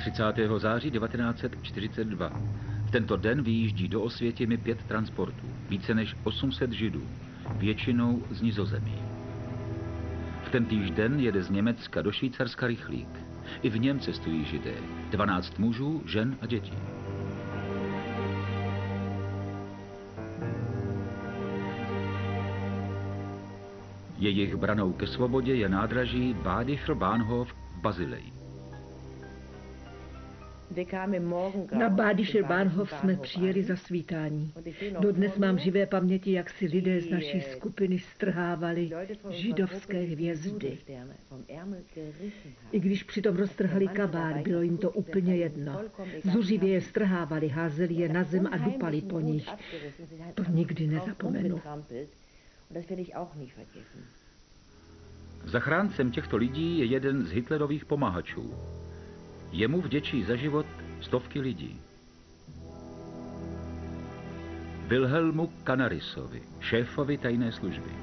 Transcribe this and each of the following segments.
30. září 1942. V tento den vyjíždí do Osvětimi 5 transportů, více než 800 Židů, většinou z Nizozemí. V tentýž den jede z Německa do Švýcarska rychlík. I v něm cestují Židé, 12 mužů, žen a dětí. Jejich branou ke svobodě je nádraží Badischer Bahnhof v Basileji. Na Badischer Bahnhof jsme přijeli za svítání. Dodnes mám živé paměti, jak si lidé z naší skupiny strhávali židovské hvězdy. I když přitom roztrhali kabát, bylo jim to úplně jedno. Zuřivě je strhávali, házeli je na zem a dupali po nich. To nikdy nezapomenu. Zachráncem těchto lidí je jeden z Hitlerových pomahačů. Jemu vděčí za život stovky lidí. Wilhelmu Canarisovi, šéfovi tajné služby.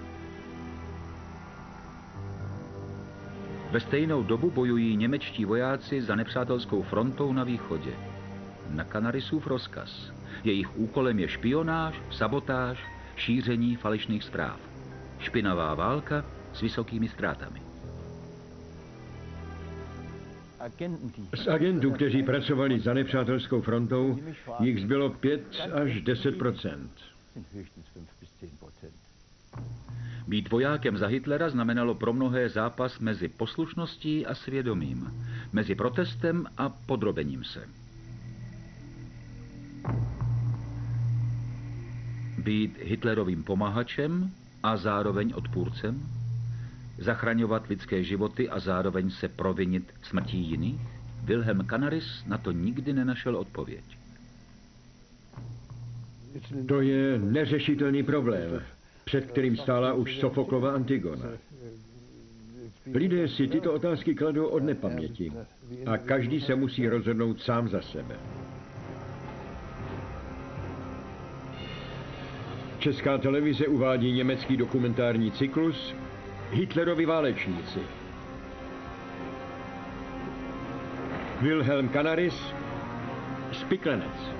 Ve stejnou dobu bojují němečtí vojáci za nepřátelskou frontou na východě. Na Canarisův rozkaz. Jejich úkolem je špionáž, sabotáž, šíření falešných zpráv. Špinavá válka s vysokými ztrátami. Z agentů, kteří pracovali za nepřátelskou frontou, jich zbylo 5 až 10%. Být vojákem za Hitlera znamenalo pro mnohé zápas mezi poslušností a svědomím, mezi protestem a podrobením se. Být Hitlerovým pomahačem a zároveň odpůrcem? Zachraňovat lidské životy a zároveň se provinit smrtí jiných? Wilhelm Canaris na to nikdy nenašel odpověď. To je neřešitelný problém, před kterým stála už Sofoklova Antigona. Lidé si tyto otázky kladou od nepaměti a každý se musí rozhodnout sám za sebe. Česká televize uvádí německý dokumentární cyklus Hitlerovi válečníci. Wilhelm Canaris, Spiklenec.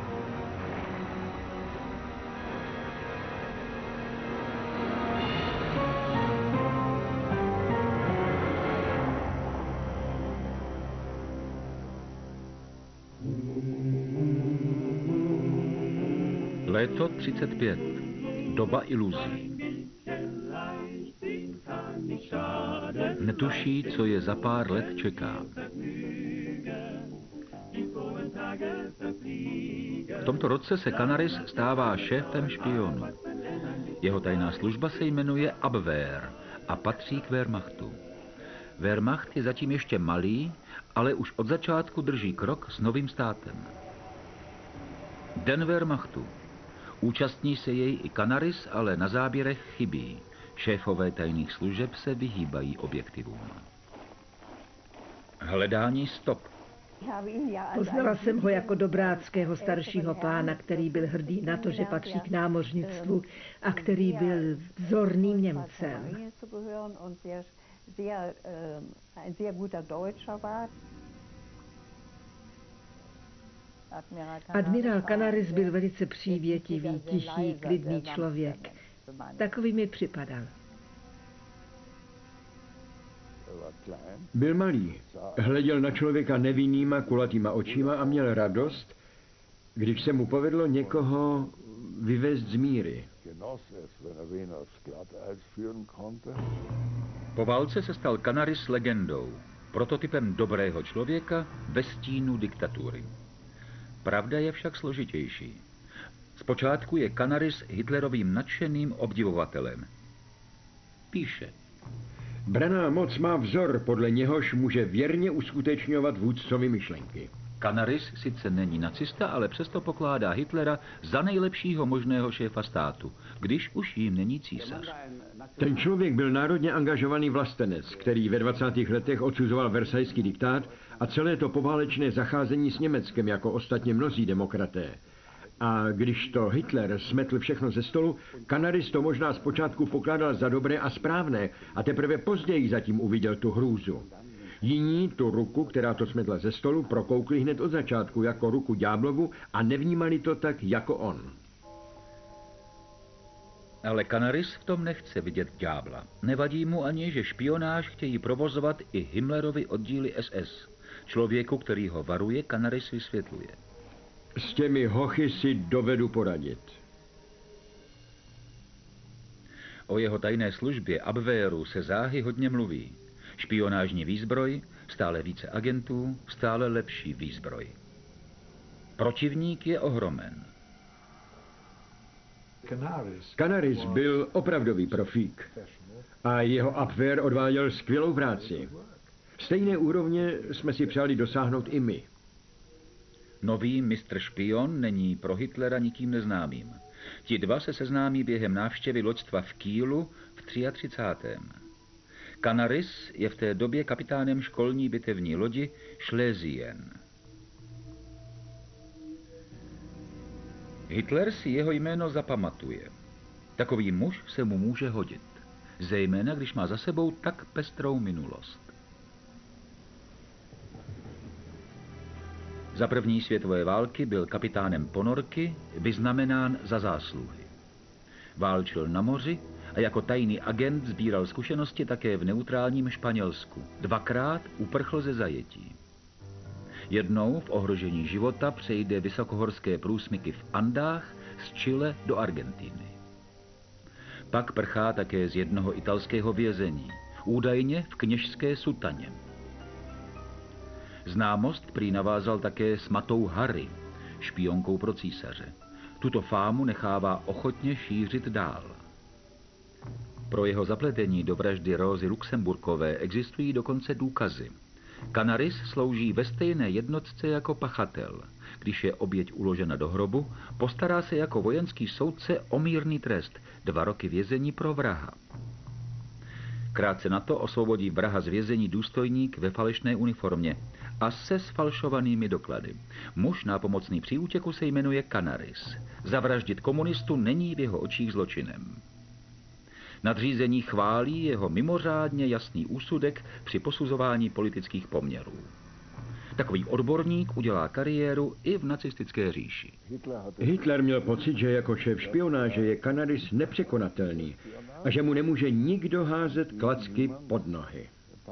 Léto 35. Doba iluzí. Netuší, co je za pár let čeká. V tomto roce se Canaris stává šéfem špionů. Jeho tajná služba se jmenuje Abwehr a patří k Wehrmachtu. Wehrmacht je zatím ještě malý, ale už od začátku drží krok s novým státem. Den Wehrmachtu. Účastní se jej i Canaris, ale na záběrech chybí. Šéfové tajných služeb se vyhýbají objektivům. Hledání stop. Poznala jsem ho jako dobráckého staršího pána, který byl hrdý na to, že patří k námořnictvu a který byl vzorným Němcem. Admirál Canaris byl velice přívětivý, tichý, klidný člověk. Takový mi připadal. Byl malý, hleděl na člověka nevinnýma kulatýma očima a měl radost, když se mu povedlo někoho vyvést z míry. Po válce se stal Canaris legendou, prototypem dobrého člověka ve stínu diktatury. Pravda je však složitější. Zpočátku je Canaris Hitlerovým nadšeným obdivovatelem. Píše. Branná moc má vzor, podle něhož může věrně uskutečňovat vůdcovi myšlenky. Canaris sice není nacista, ale přesto pokládá Hitlera za nejlepšího možného šéfa státu, když už jim není císař. Ten člověk byl národně angažovaný vlastenec, který ve 20. letech odsuzoval versajský diktát a celé to poválečné zacházení s Německem jako ostatně mnozí demokraté. A když to Hitler smetl všechno ze stolu, Canaris to možná zpočátku pokládal za dobré a správné a teprve později zatím uviděl tu hrůzu. Jiní tu ruku, která to smetla ze stolu, prokoukli hned od začátku jako ruku ďáblovu a nevnímali to tak jako on. Ale Canaris v tom nechce vidět ďábla. Nevadí mu ani, že špionáž chtějí provozovat i Himmlerovi oddíly SS. Člověku, který ho varuje, Canaris vysvětluje. S těmi hochy si dovedu poradit. O jeho tajné službě Abwehru se záhy hodně mluví. Špionážní výzbroj, stále více agentů, stále lepší výzbroj. Protivník je ohromen. Canaris byl opravdový profík a jeho Abwehr odváděl skvělou práci. Stejné úrovně jsme si přáli dosáhnout i my. Nový mistr špion není pro Hitlera nikým neznámým. Ti dva se seznámí během návštěvy loďstva v Kielu v 33. Canaris je v té době kapitánem školní bitevní lodi Schlesien. Hitler si jeho jméno zapamatuje. Takový muž se mu může hodit, zejména když má za sebou tak pestrou minulost. Za první světové války byl kapitánem ponorky, vyznamenán za zásluhy. Válčil na moři a jako tajný agent sbíral zkušenosti také v neutrálním Španělsku. Dvakrát uprchl ze zajetí. Jednou v ohrožení života přejde vysokohorské průsmyky v Andách z Chile do Argentiny. Pak prchá také z jednoho italského vězení, údajně v kněžské sutaně. Známost prý navázal také s Matou Harry, špionkou pro císaře. Tuto fámu nechává ochotně šířit dál. Pro jeho zapletení do vraždy Rózy Luxemburkové existují dokonce důkazy. Canaris slouží ve stejné jednotce jako pachatel. Když je oběť uložena do hrobu, postará se jako vojenský soudce o mírný trest, 2 roky vězení pro vraha. Krátce na to osvobodí vraha z vězení důstojník ve falešné uniformě a se sfalšovanými doklady. Muž nápomocný při útěku se jmenuje Canaris. Zavraždit komunistu není v jeho očích zločinem. Nadřízení chválí jeho mimořádně jasný úsudek při posuzování politických poměrů. Takový odborník udělá kariéru i v nacistické říši. Hitler měl pocit, že jako šéf špionáže je Canaris nepřekonatelný a že mu nemůže nikdo házet klacky pod nohy.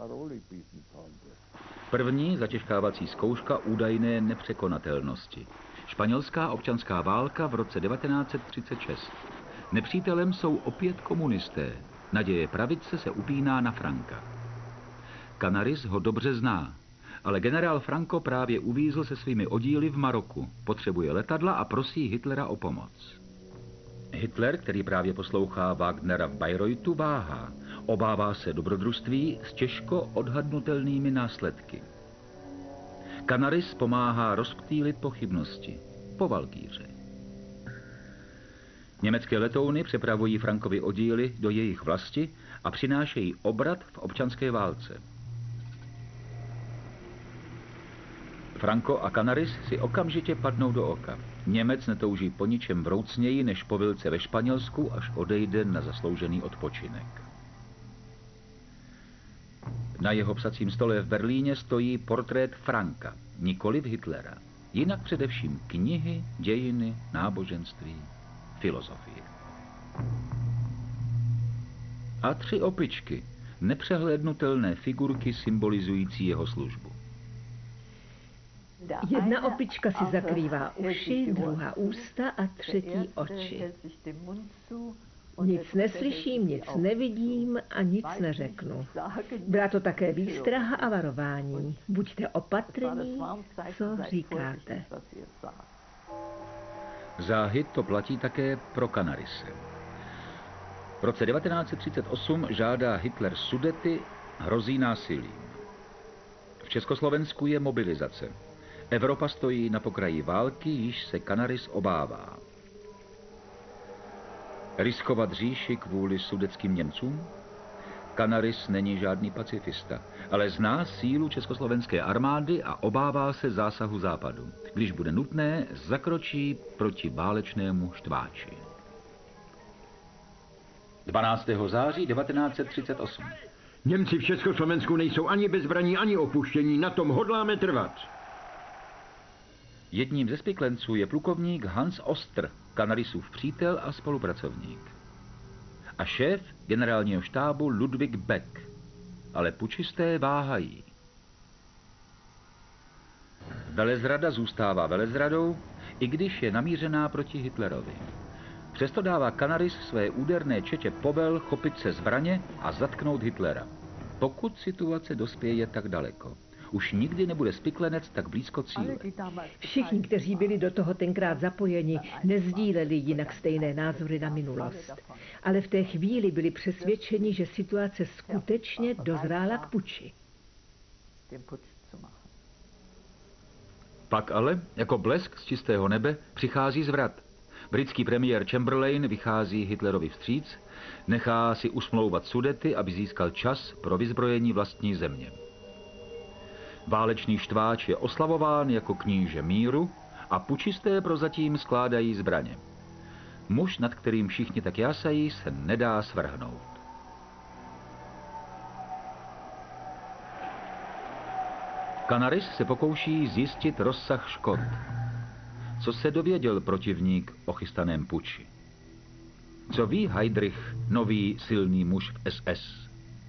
První zatěžkávací zkouška údajné nepřekonatelnosti. Španělská občanská válka v roce 1936. Nepřítelem jsou opět komunisté. Naděje pravice se upíná na Franka. Canaris ho dobře zná, ale generál Franco právě uvízl se svými oddíly v Maroku, potřebuje letadla a prosí Hitlera o pomoc. Hitler, který právě poslouchá Wagnera v Bayreuthu, váhá. Obává se dobrodružství s těžko odhadnutelnými následky. Canaris pomáhá rozptýlit pochybnosti. Po Valkýře. Německé letouny přepravují Frankovy oddíly do jejich vlasti a přinášejí obrat v občanské válce. Franco a Canaris si okamžitě padnou do oka. Němec netouží po ničem vroucněji než po vilce ve Španělsku, až odejde na zasloužený odpočinek. Na jeho psacím stole v Berlíně stojí portrét Franka, nikoliv Hitlera. Jinak především knihy, dějiny, náboženství, filozofie. A 3 opičky, nepřehlédnutelné figurky symbolizující jeho službu. Jedna opička si zakrývá uši, druhá ústa a třetí oči. Nic neslyším, nic nevidím a nic neřeknu. Byla to také výstraha a varování. Buďte opatrní, co říkáte. Záhy to platí také pro Canarise. V roce 1938 žádá Hitler Sudety, hrozí násilím. V Československu je mobilizace. Evropa stojí na pokraji války, již se Canaris obává. Riskovat říši kvůli sudetským Němcům? Canaris není žádný pacifista, ale zná sílu československé armády a obává se zásahu západu. Když bude nutné, zakročí proti válečnému štváči. 12. září 1938. Němci v Československu nejsou ani bez zbraní, ani opuštění, na tom hodláme trvat. Jedním ze spiklenců je plukovník Hans Oster, Canarisův přítel a spolupracovník. A šéf generálního štábu Ludwig Beck. Ale pučisté váhají. Velezrada zůstává velezradou, i když je namířená proti Hitlerovi. Přesto dává Canaris své úderné četě povel chopit se zbraně a zatknout Hitlera. Pokud situace dospěje tak daleko, už nikdy nebude spiklenec tak blízko cíle. Všichni, kteří byli do toho tenkrát zapojeni, nezdíleli jinak stejné názory na minulost. Ale v té chvíli byli přesvědčeni, že situace skutečně dozrála k puči. Pak ale, jako blesk z čistého nebe, přichází zvrat. Britský premiér Chamberlain vychází Hitlerovi vstříc, nechá si usmlouvat Sudety, aby získal čas pro vyzbrojení vlastní země. Válečný štváč je oslavován jako kníže míru a pučisté prozatím skládají zbraně. Muž, nad kterým všichni tak jásají, se nedá svrhnout. Canaris se pokouší zjistit rozsah škod. Co se dověděl protivník o chystaném puči? Co ví Heydrich, nový silný muž v SS?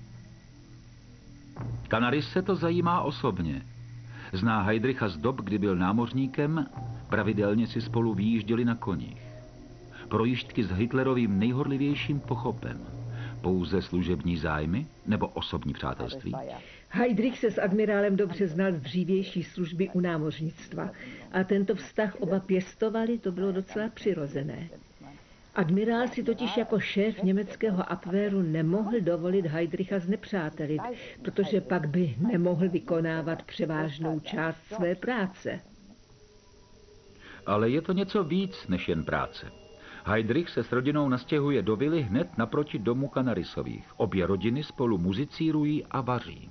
Canaris se to zajímá osobně. Zná Heydricha z dob, kdy byl námořníkem, pravidelně si spolu vyjížděli na koních. Projížďky s Hitlerovým nejhorlivějším pochopem. Pouze služební zájmy nebo osobní přátelství? Heydrich se s admirálem dobře znal z dřívější služby u námořnictva a tento vztah oba pěstovali, to bylo docela přirozené. Admirál si totiž jako šéf německého Abwehru nemohl dovolit Heydricha znepřátelit, protože pak by nemohl vykonávat převážnou část své práce. Ale je to něco víc než jen práce. Heydrich se s rodinou nastěhuje do vily hned naproti domu Canarisových. Obě rodiny spolu muzicírují a vaří.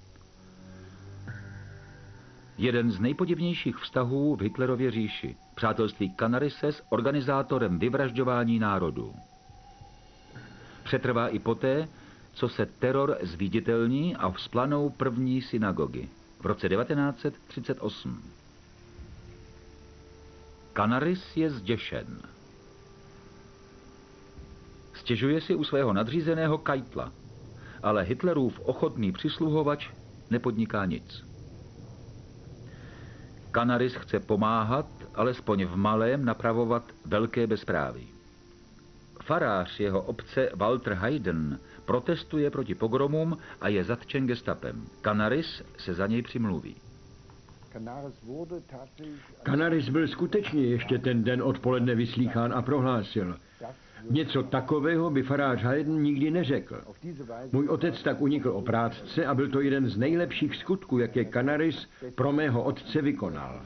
Jeden z nejpodivnějších vztahů v Hitlerově říši. Přátelství Canarise s organizátorem vyvražďování národů. Přetrvá i poté, co se teror zviditelní a vzplanou první synagogy v roce 1938. Canaris je zděšen. Stěžuje si u svého nadřízeného Keitla, ale Hitlerův ochotný přisluhovač nepodniká nic. Canaris chce pomáhat, alespoň v malém, napravovat velké bezpráví. Farář jeho obce Walter Hayden protestuje proti pogromům a je zatčen gestapem. Canaris se za něj přimluví. Canaris byl skutečně ještě ten den odpoledne vyslýchán a prohlásil: něco takového by farář Hayden nikdy neřekl. Můj otec tak unikl oprátce a byl to jeden z nejlepších skutků, jaké Canaris pro mého otce vykonal.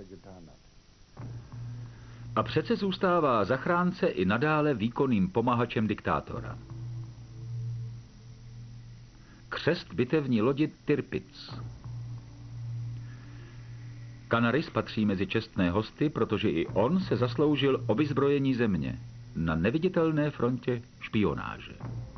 A přece zůstává zachránce i nadále výkonným pomahačem diktátora. Křest bitevní lodi Tirpitz. Canaris patří mezi čestné hosty, protože i on se zasloužil o vyzbrojení země na neviditelné frontě špionáže.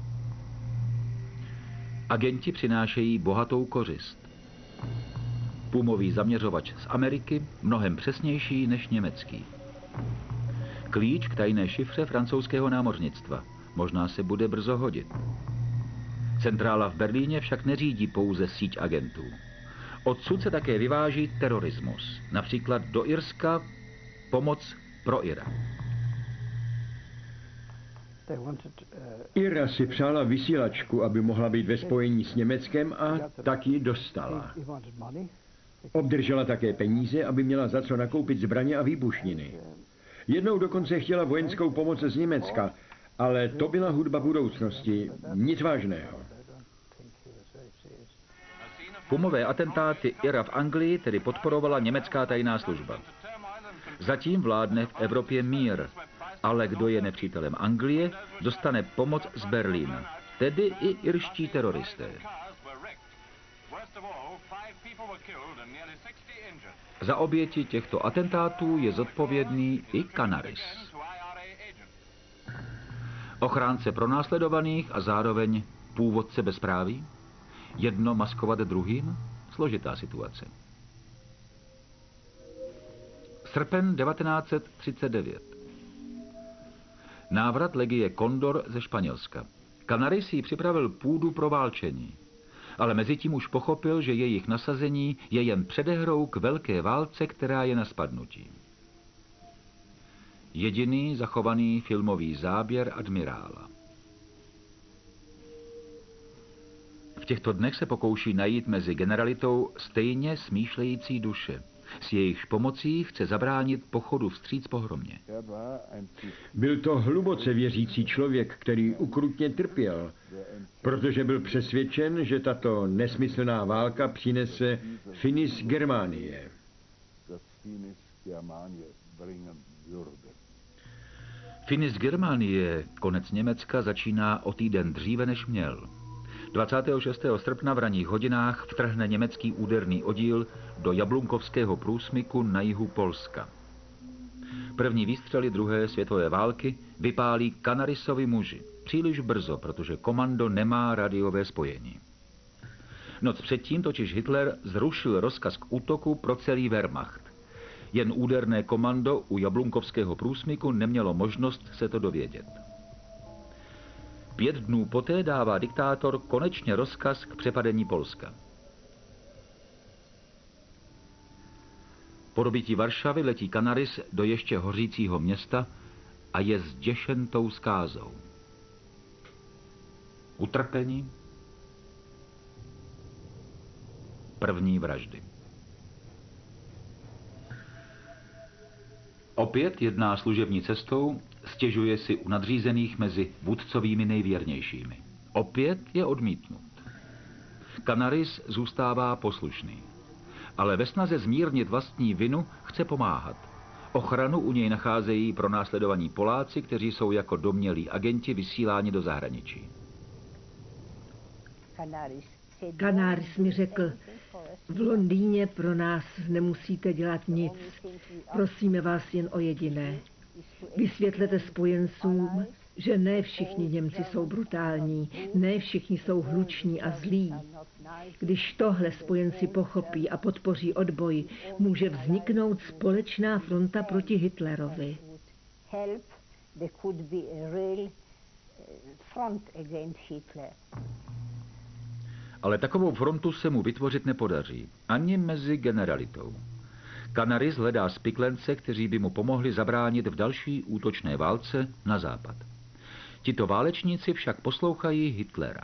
Agenti přinášejí bohatou kořist. Pumový zaměřovač z Ameriky, mnohem přesnější než německý. Klíč k tajné šifře francouzského námořnictva. Možná se bude brzo hodit. Centrála v Berlíně však neřídí pouze síť agentů. Odsud se také vyváží terorismus. Například do Irska pomoc pro Irák. Ira si přála vysílačku, aby mohla být ve spojení s Německem, a tak ji dostala. Obdržela také peníze, aby měla za co nakoupit zbraně a výbušniny. Jednou dokonce chtěla vojenskou pomoc z Německa, ale to byla hudba budoucnosti, nic vážného. Pumové atentáty Ira v Anglii tedy podporovala německá tajná služba. Zatím vládne v Evropě mír, ale kdo je nepřítelem Anglie, dostane pomoc z Berlína, tedy i irští teroristé. Za oběti těchto atentátů je zodpovědný i Canaris. Ochránce pronásledovaných a zároveň původce bezpráví? Jedno maskovat druhým? Složitá situace. Srpen 1939. Návrat legie Condor ze Španělska. Canaris si připravil půdu pro válčení, ale mezitím už pochopil, že jejich nasazení je jen předehrou k velké válce, která je na spadnutí. Jediný zachovaný filmový záběr admirála. V těchto dnech se pokouší najít mezi generalitou stejně smýšlející duše. S jejichž pomocí chce zabránit pochodu vstříc pohromě. Byl to hluboce věřící člověk, který ukrutně trpěl, protože byl přesvědčen, že tato nesmyslná válka přinese finis Germanie. Finis Germanie, konec Německa, začíná o týden dříve, než měl. 26. srpna v ranních hodinách vtrhne německý úderný oddíl do Jablunkovského průsmyku na jihu Polska. První výstřely druhé světové války vypálí Canarisovi muži. Příliš brzo, protože komando nemá radiové spojení. Noc předtím totiž Hitler zrušil rozkaz k útoku pro celý Wehrmacht. Jen úderné komando u Jablunkovského průsmyku nemělo možnost se to dovědět. 5 dnů poté dává diktátor konečně rozkaz k přepadení Polska. Po dobytí Varšavy letí Canaris do ještě hořícího města a je zděšen tou zkázou. Utrpení. První vraždy. Opět jedná služební cestou, stěžuje si u nadřízených mezi vůdcovými nejvěrnějšími. Opět je odmítnut. Canaris zůstává poslušný, ale ve snaze zmírnit vlastní vinu chce pomáhat. Ochranu u něj nacházejí pronásledovaní Poláci, kteří jsou jako domnělí agenti vysíláni do zahraničí. Canaris mi řekl, v Londýně pro nás nemusíte dělat nic, prosíme vás jen o jediné. Vysvětlete spojencům, že ne všichni Němci jsou brutální, ne všichni jsou hluční a zlí. Když tohle spojenci pochopí a podpoří odboj, může vzniknout společná fronta proti Hitlerovi. Ale takovou frontu se mu vytvořit nepodaří, ani mezi generalitou. Canaris hledá spiklence, kteří by mu pomohli zabránit v další útočné válce na západ. Tito válečníci však poslouchají Hitlera.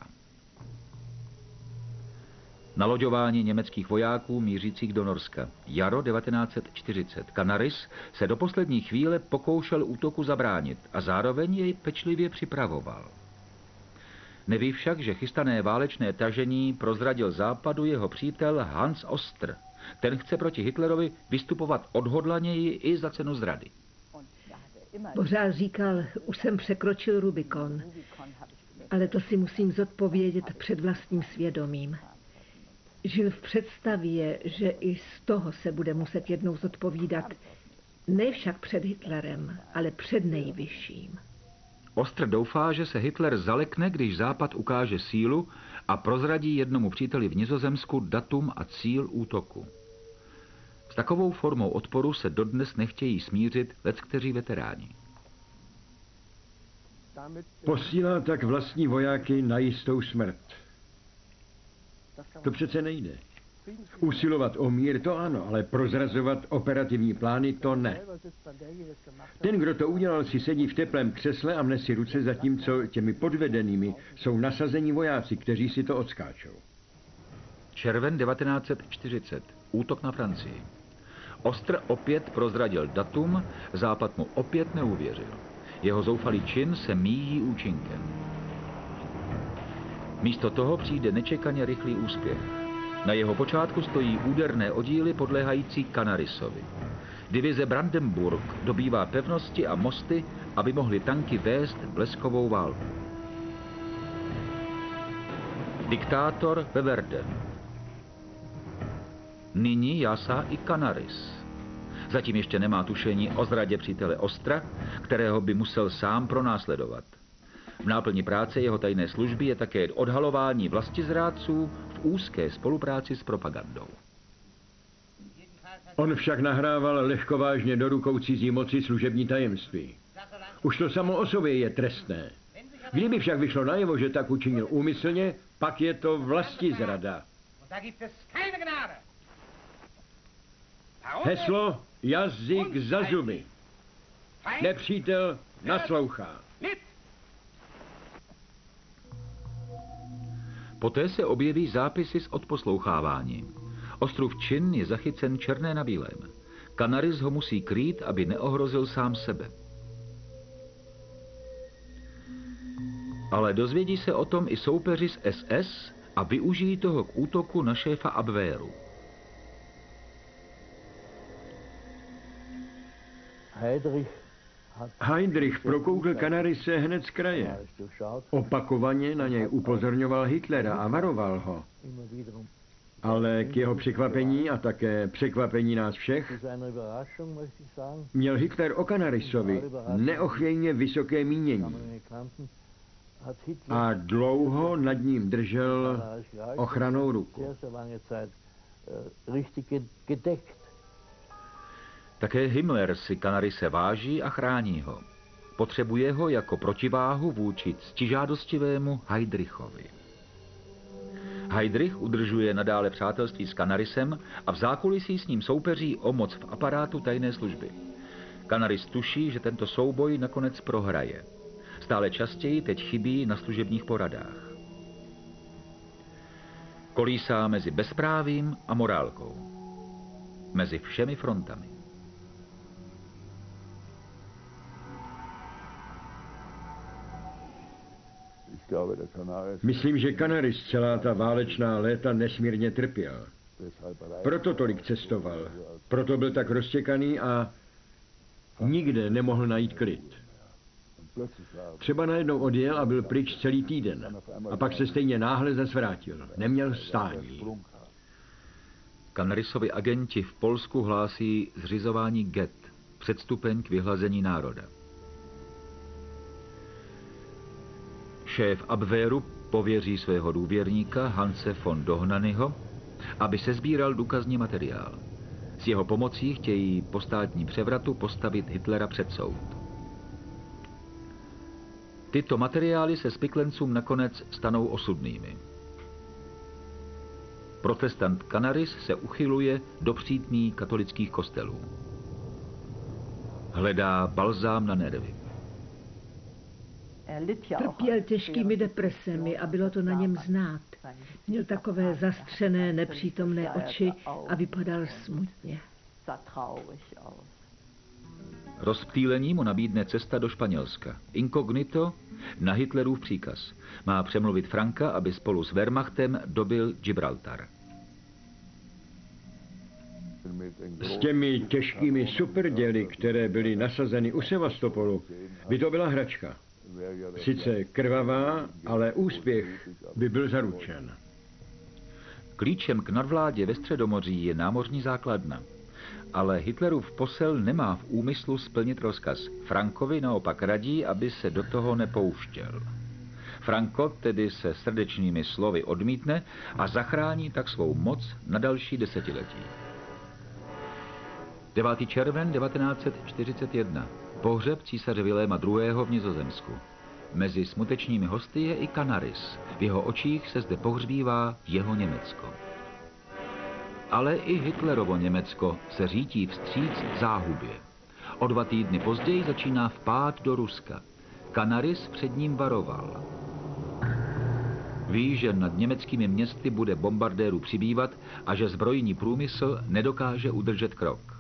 Naloďování německých vojáků mířících do Norska. Jaro 1940. Canaris se do poslední chvíle pokoušel útoku zabránit a zároveň jej pečlivě připravoval. Neví však, že chystané válečné tažení prozradil západu jeho přítel Hans Oster. Ten chce proti Hitlerovi vystupovat odhodlaněji i za cenu zrady. Pořád říkal, už jsem překročil Rubikon, ale to si musím zodpovědět před vlastním svědomím. Žil v představě, že i z toho se bude muset jednou zodpovídat, ne však před Hitlerem, ale před nejvyšším. Oster doufá, že se Hitler zalekne, když Západ ukáže sílu a prozradí jednomu příteli v Nizozemsku datum a cíl útoku. S takovou formou odporu se dodnes nechtějí smířit leckteří veteráni. Posílá tak vlastní vojáky na jistou smrt. To přece nejde. Usilovat o mír to ano, ale prozrazovat operativní plány to ne. Ten, kdo to udělal, si sedí v teplém křesle a mne si ruce, zatímco těmi podvedenými jsou nasazení vojáci, kteří si to odskáčou. Červen 1940. Útok na Francii. Oster opět prozradil datum, Západ mu opět neuvěřil. Jeho zoufalý čin se míjí účinkem. Místo toho přijde nečekaně rychlý úspěch. Na jeho počátku stojí úderné oddíly podléhající Canarisovi. Divize Brandenburg dobývá pevnosti a mosty, aby mohly tanky vést bleskovou válku. Diktátor ve Verden. Nyní jásá i Canaris. Zatím ještě nemá tušení o zradě přítele Ostra, kterého by musel sám pronásledovat. V náplni práce jeho tajné služby je také odhalování vlastizrádců v úzké spolupráci s propagandou. On však nahrával lehkovážně do rukou cizí moci služební tajemství. Už to samo o sobě je trestné. Kdyby však vyšlo najevo, že tak učinil úmyslně, pak je to vlastizrada. Heslo jazyk za zuby. Nepřítel naslouchá. Poté se objeví zápisy z odposlouchávání. Ostrův Čin je zachycen černé na bílém. Canaris ho musí krýt, aby neohrozil sám sebe. Ale dozvědí se o tom i soupeři z SS a využijí toho k útoku na šéfa Abwehru. Heydrich prokoukl Canarise hned z kraje. Opakovaně na něj upozorňoval Hitlera a varoval ho. Ale k jeho překvapení a také překvapení nás všech měl Hitler o Canarisovi neochvějně vysoké mínění a dlouho nad ním držel ochrannou ruku. Také Himmler si Canarise váží a chrání ho. Potřebuje ho jako protiváhu vůči ctižádostivému Heydrichovi. Heydrich udržuje nadále přátelství s Canarisem a v zákulisí s ním soupeří o moc v aparátu tajné služby. Canaris tuší, že tento souboj nakonec prohraje. Stále častěji teď chybí na služebních poradách. Kolísá mezi bezprávím a morálkou. Mezi všemi frontami. Myslím, že Canaris celá ta válečná léta nesmírně trpěl. Proto tolik cestoval. Proto byl tak roztěkaný a nikde nemohl najít klid. Třeba najednou odjel a byl pryč celý týden. A pak se stejně náhle zas vrátil. Neměl stání. Canarisovi agenti v Polsku hlásí zřizování get, předstupeň k vyhlazení národa. Šéf Abwehru pověří svého důvěrníka Hanse von Dohnanyho, aby sesbíral důkazní materiál. S jeho pomocí chtějí po státním převratu postavit Hitlera před soud. Tyto materiály se spiklencům nakonec stanou osudnými. Protestant Canaris se uchyluje do přítmí katolických kostelů. Hledá balzám na nervy. Trpěl těžkými depresemi a bylo to na něm znát. Měl takové zastřené, nepřítomné oči a vypadal smutně. Rozptýlení mu nabídne cesta do Španělska. Inkognito na Hitlerův příkaz. Má přemluvit Franka, aby spolu s Wehrmachtem dobil Gibraltar. S těmi těžkými superděly, které byly nasazeny u Sevastopolu, by to byla hračka. Sice krvavá, ale úspěch by byl zaručen. Klíčem k nadvládě ve Středomoří je námořní základna. Ale Hitlerův posel nemá v úmyslu splnit rozkaz. Frankovi naopak radí, aby se do toho nepouštěl. Franco tedy se srdečnými slovy odmítne a zachrání tak svou moc na další desetiletí. 9. červen 1941. Pohřeb císaře Viléma II. V Nizozemsku. Mezi smutečnými hosty je i Canaris. V jeho očích se zde pohřbívá jeho Německo. Ale i Hitlerovo Německo se řítí vstříc záhubě. O 2 týdny později začíná vpád do Ruska. Canaris před ním varoval. Ví, že nad německými městy bude bombardérů přibývat a že zbrojní průmysl nedokáže udržet krok.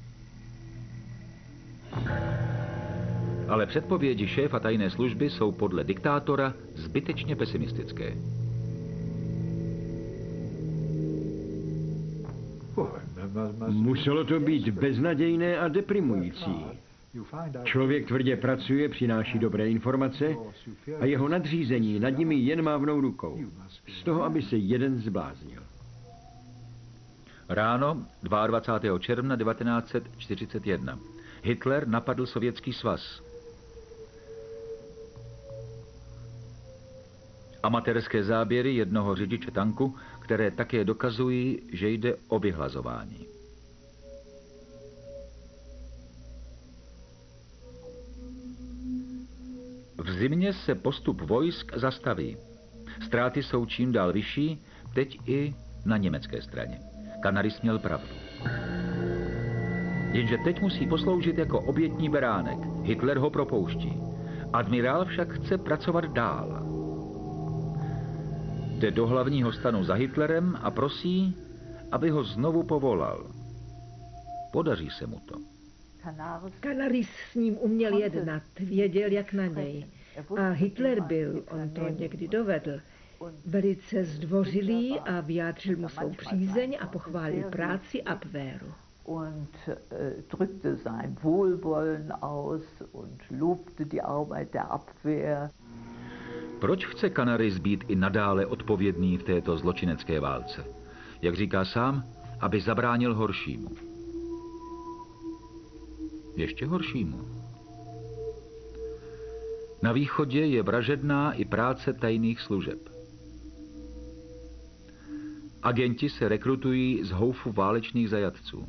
Ale předpovědi šéfa tajné služby jsou podle diktátora zbytečně pesimistické. Muselo to být beznadějné a deprimující. Člověk tvrdě pracuje, přináší dobré informace a jeho nadřízení nad nimi jen mávnou rukou. Z toho, aby se jeden zbláznil. Ráno 22. června 1941. Hitler napadl Sovětský svaz. Amatérské záběry jednoho řidiče tanku, které také dokazují, že jde o vyhlazování. V zimě se postup vojsk zastaví. Ztráty jsou čím dál vyšší, teď i na německé straně. Canaris měl pravdu. Jenže teď musí posloužit jako obětní beránek. Hitler ho propouští. Admirál však chce pracovat dál. Jde do hlavního stanu za Hitlerem a prosí, aby ho znovu povolal. Podaří se mu to. Canaris s ním uměl jednat, věděl, jak na něj. A Hitler byl, on to někdy dovedl, velice zdvořilý a vyjádřil mu svou přízeň a pochválil práci Abwehru. Und drückte sein Wohlwollen aus und lobte die Arbeit der Abwehr. Proč chce Canaris být i nadále odpovědný v této zločinecké válce? Jak říká sám, aby zabránil horšímu. Ještě horšímu. Na východě je vražedná i práce tajných služeb. Agenti se rekrutují z houfu válečných zajatců.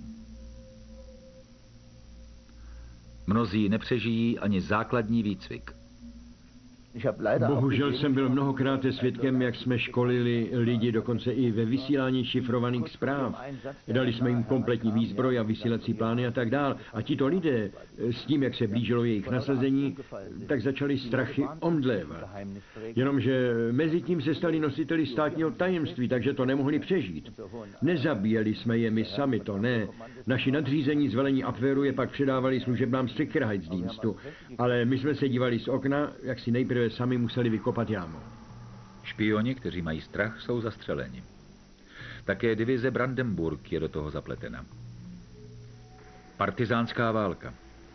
Mnozí nepřežijí ani základní výcvik. Bohužel jsem byl mnohokrát svědkem, jak jsme školili lidi dokonce i ve vysílání šifrovaných zpráv. Dali jsme jim kompletní výzbroj a vysílací plány a tak dál. A tito lidé s tím, jak se blížilo jejich nasazení, tak začali strachy omdlévat. Jenomže mezi tím se stali nositeli státního tajemství, takže to nemohli přežít. Nezabíjeli jsme je my sami, to ne. Naši nadřízení z velení Abwehru je pak předávali služebnám Sicherheitsdienstu, ale my jsme se dívali z okna, jak si nejprve sami museli vykopat jámu. Špioni, kteří mají strach, jsou zastřeleni. Také divize Brandenburg je do toho zapletena. Partizánská válka.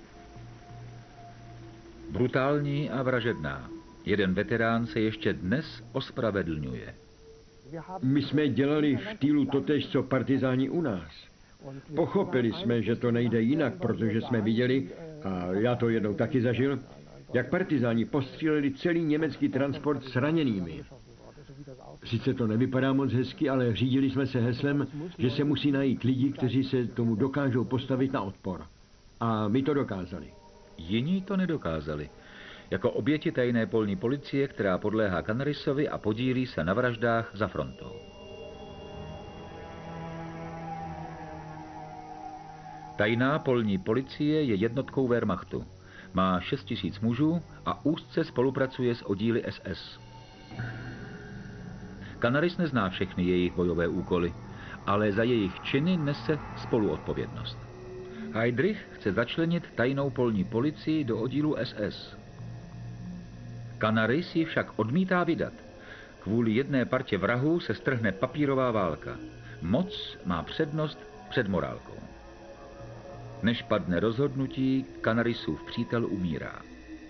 Brutální a vražedná. Jeden veterán se ještě dnes ospravedlňuje. My jsme dělali v týlu totéž, co partizáni u nás. Pochopili jsme, že to nejde jinak, protože jsme viděli, a já to jednou taky zažil, jak partizáni postříleli celý německý transport s raněnými. Sice to nevypadá moc hezky, ale řídili jsme se heslem, že se musí najít lidi, kteří se tomu dokážou postavit na odpor. A my to dokázali. Jiní to nedokázali. Jako oběti tajné polní policie, která podléhá Canarisovi a podílí se na vraždách za frontou. Tajná polní policie je jednotkou Wehrmachtu. Má 6 000 mužů a úzce spolupracuje s oddíly SS. Canaris nezná všechny jejich bojové úkoly, ale za jejich činy nese spoluodpovědnost. Heydrich chce začlenit tajnou polní policii do oddílu SS. Canaris ji však odmítá vydat. Kvůli jedné partě vrahů se strhne papírová válka. Moc má přednost před morálkou. Než padne rozhodnutí, Canarisův přítel umírá.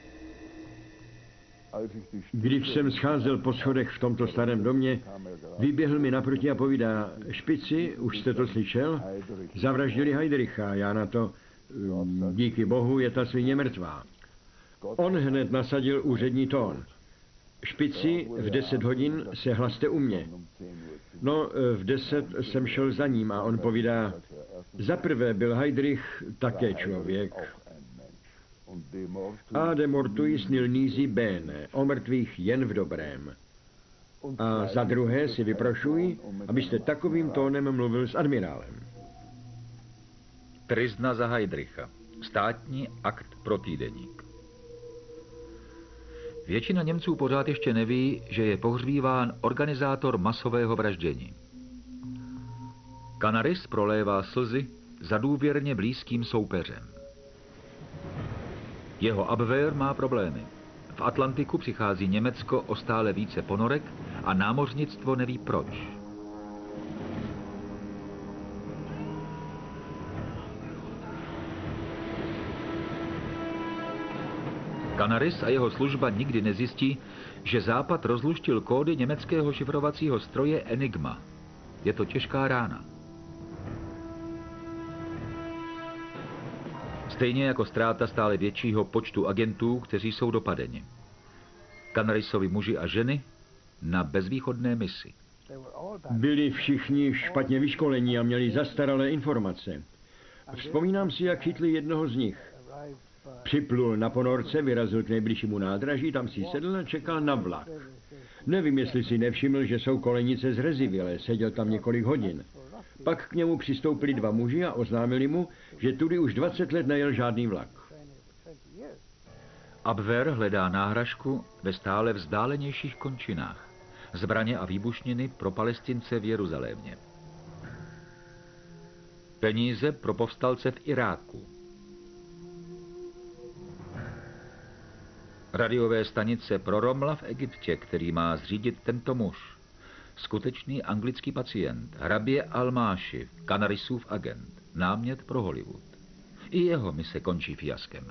Když jsem scházel po schodech v tomto starém domě, vyběhl mi naproti a povídá: Špici, už jste to slyšel? Zavraždili Heydricha, já na to: díky bohu, je ta svině mrtvá. On hned nasadil úřední tón: Špici, v 10 hodin se hlaste u mě. No, v 10 jsem šel za ním a on povídá: zaprvé byl Heydrich také člověk. A de mortuis nil nisi bene, o mrtvých jen v dobrém. A za druhé si vyprošuji, abyste takovým tónem mluvil s admirálem. Tryzna za Heydricha. Státní akt pro týdeník. Většina Němců pořád ještě neví, že je pohřbíván organizátor masového vraždění. Canaris prolévá slzy za důvěrně blízkým soupeřem. Jeho Abwehr má problémy. V Atlantiku přichází Německo o stále více ponorek a námořnictvo neví proč. Canaris a jeho služba nikdy nezjistí, že Západ rozluštil kódy německého šifrovacího stroje Enigma. Je to těžká rána. Stejně jako ztráta stále většího počtu agentů, kteří jsou dopadeni. Canarisovi muži a ženy na bezvýchodné misi. Byli všichni špatně vyškolení a měli zastaralé informace. Vzpomínám si, jak chytli jednoho z nich. Připlul na ponorce, vyrazil k nejbližšímu nádraží, tam si sedl a čekal na vlak. Nevím, jestli si nevšiml, že jsou kolejnice zrezivělé, seděl tam několik hodin. Pak k němu přistoupili dva muži a oznámili mu, že tudy už 20 let nejel žádný vlak. Abwehr hledá náhražku ve stále vzdálenějších končinách. Zbraně a výbušniny pro Palestince v Jeruzalémě. Peníze pro povstalce v Iráku. Radiové stanice pro Romla v Egyptě, který má zřídit tento muž. Skutečný anglický pacient, hrabě Al-Máši, Canarisův agent, námět pro Hollywood. I jeho mise končí fiaskem.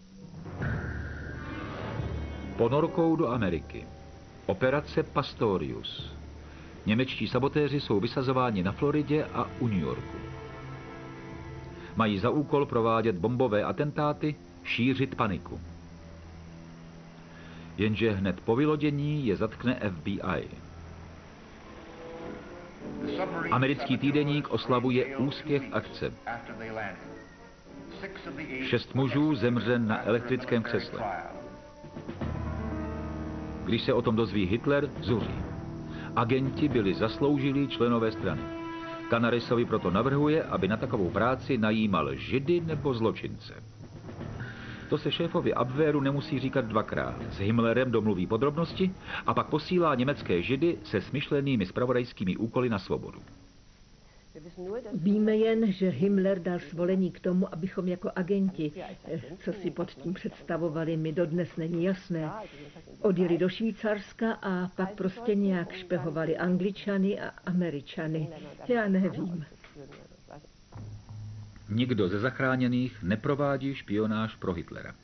Ponorkou do Ameriky. Operace Pastorius. Němečtí sabotéři jsou vysazováni na Floridě a u New Yorku. Mají za úkol provádět bombové atentáty, šířit paniku. Jenže hned po vylodění je zatkne FBI. Americký týdeník oslavuje úspěch akce. 6 mužů zemře na elektrickém křesle. Když se o tom dozví Hitler, zuří. Agenti byli zasloužilí členové strany. Canarisovi proto navrhuje, aby na takovou práci najímal Židy nebo zločince. To se šéfovi Abwehru nemusí říkat dvakrát. S Himmlerem domluví podrobnosti a pak posílá německé Židy se smyšlenými zpravodajskými úkoly na svobodu. Víme jen, že Himmler dal svolení k tomu, abychom jako agenti, co si pod tím představovali, mi dodnes není jasné, odjeli do Švýcarska a pak prostě nějak špehovali Angličany a Američany. Já nevím. Nikdo ze zachráněných neprovádí špionáž pro Hitlera.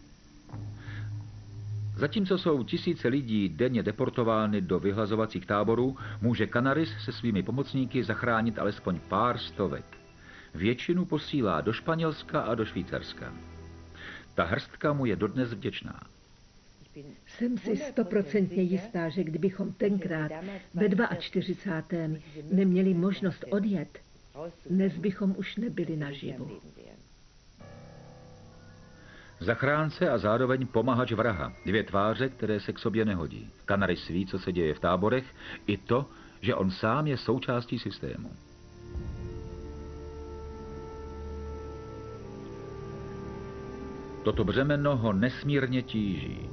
Zatímco jsou tisíce lidí denně deportovány do vyhlazovacích táborů, může Canaris se svými pomocníky zachránit alespoň pár stovek. Většinu posílá do Španělska a do Švýcarska. Ta hrstka mu je dodnes vděčná. Jsem si 100% jistá, že kdybychom tenkrát ve 42. neměli možnost odjet, dnes bychom už nebyli naživu. Zachránce a zároveň pomahač vraha. 2 tváře, které se k sobě nehodí. Canaris ví, co se děje v táborech, i to, že on sám je součástí systému. Toto břemeno ho nesmírně tíží.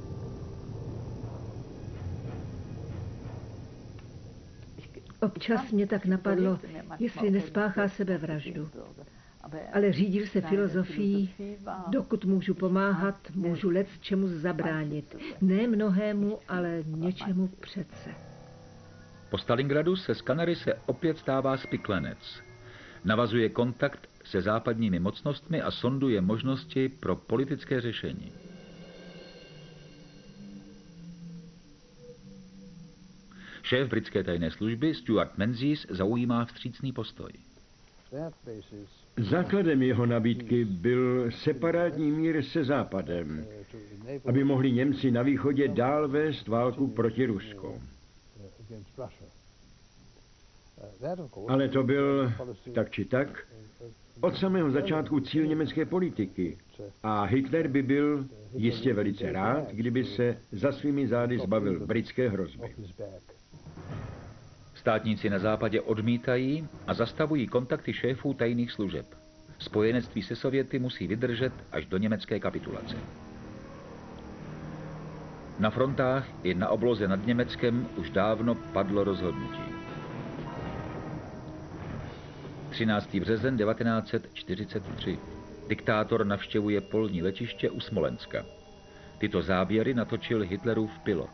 Občas mě tak napadlo, jestli nespáchá sebevraždu. Ale řídil se filozofií, dokud můžu pomáhat, můžu lec čemu zabránit. Ne mnohému, ale něčemu přece. Po Stalingradu se z Canarise opět stává spiklenec. Navazuje kontakt se západními mocnostmi a sonduje možnosti pro politické řešení. Šéf britské tajné služby Stuart Menzies zaujímá vstřícný postoj. Základem jeho nabídky byl separátní mír se Západem, aby mohli Němci na východě dál vést válku proti Rusku. Ale to byl, tak či tak, od samého začátku cíl německé politiky a Hitler by byl jistě velice rád, kdyby se za svými zády zbavil britské hrozby. Státníci na západě odmítají a zastavují kontakty šéfů tajných služeb. Spojenectví se Sověty musí vydržet až do německé kapitulace. Na frontách i na obloze nad Německem už dávno padlo rozhodnutí. 13. březen 1943. Diktátor navštěvuje polní letiště u Smolenska. Tyto záběry natočil Hitlerův pilot.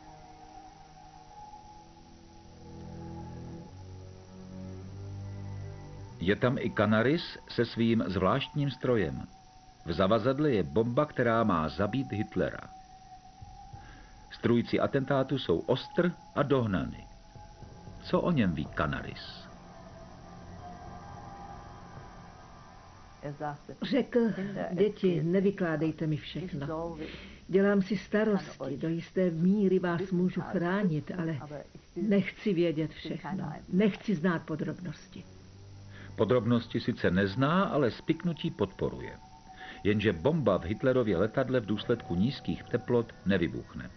Je tam i Canaris se svým zvláštním strojem. V zavazadle je bomba, která má zabít Hitlera. Strůjci atentátu jsou ostr a dohnany. Co o něm ví Canaris? Řekl, děti, nevykládejte mi všechno. Dělám si starosti, do jisté míry vás můžu chránit, ale nechci vědět všechno. Nechci znát podrobnosti. Podrobnosti sice nezná, ale spiknutí podporuje. Jenže bomba v Hitlerově letadle v důsledku nízkých teplot nevybuchne.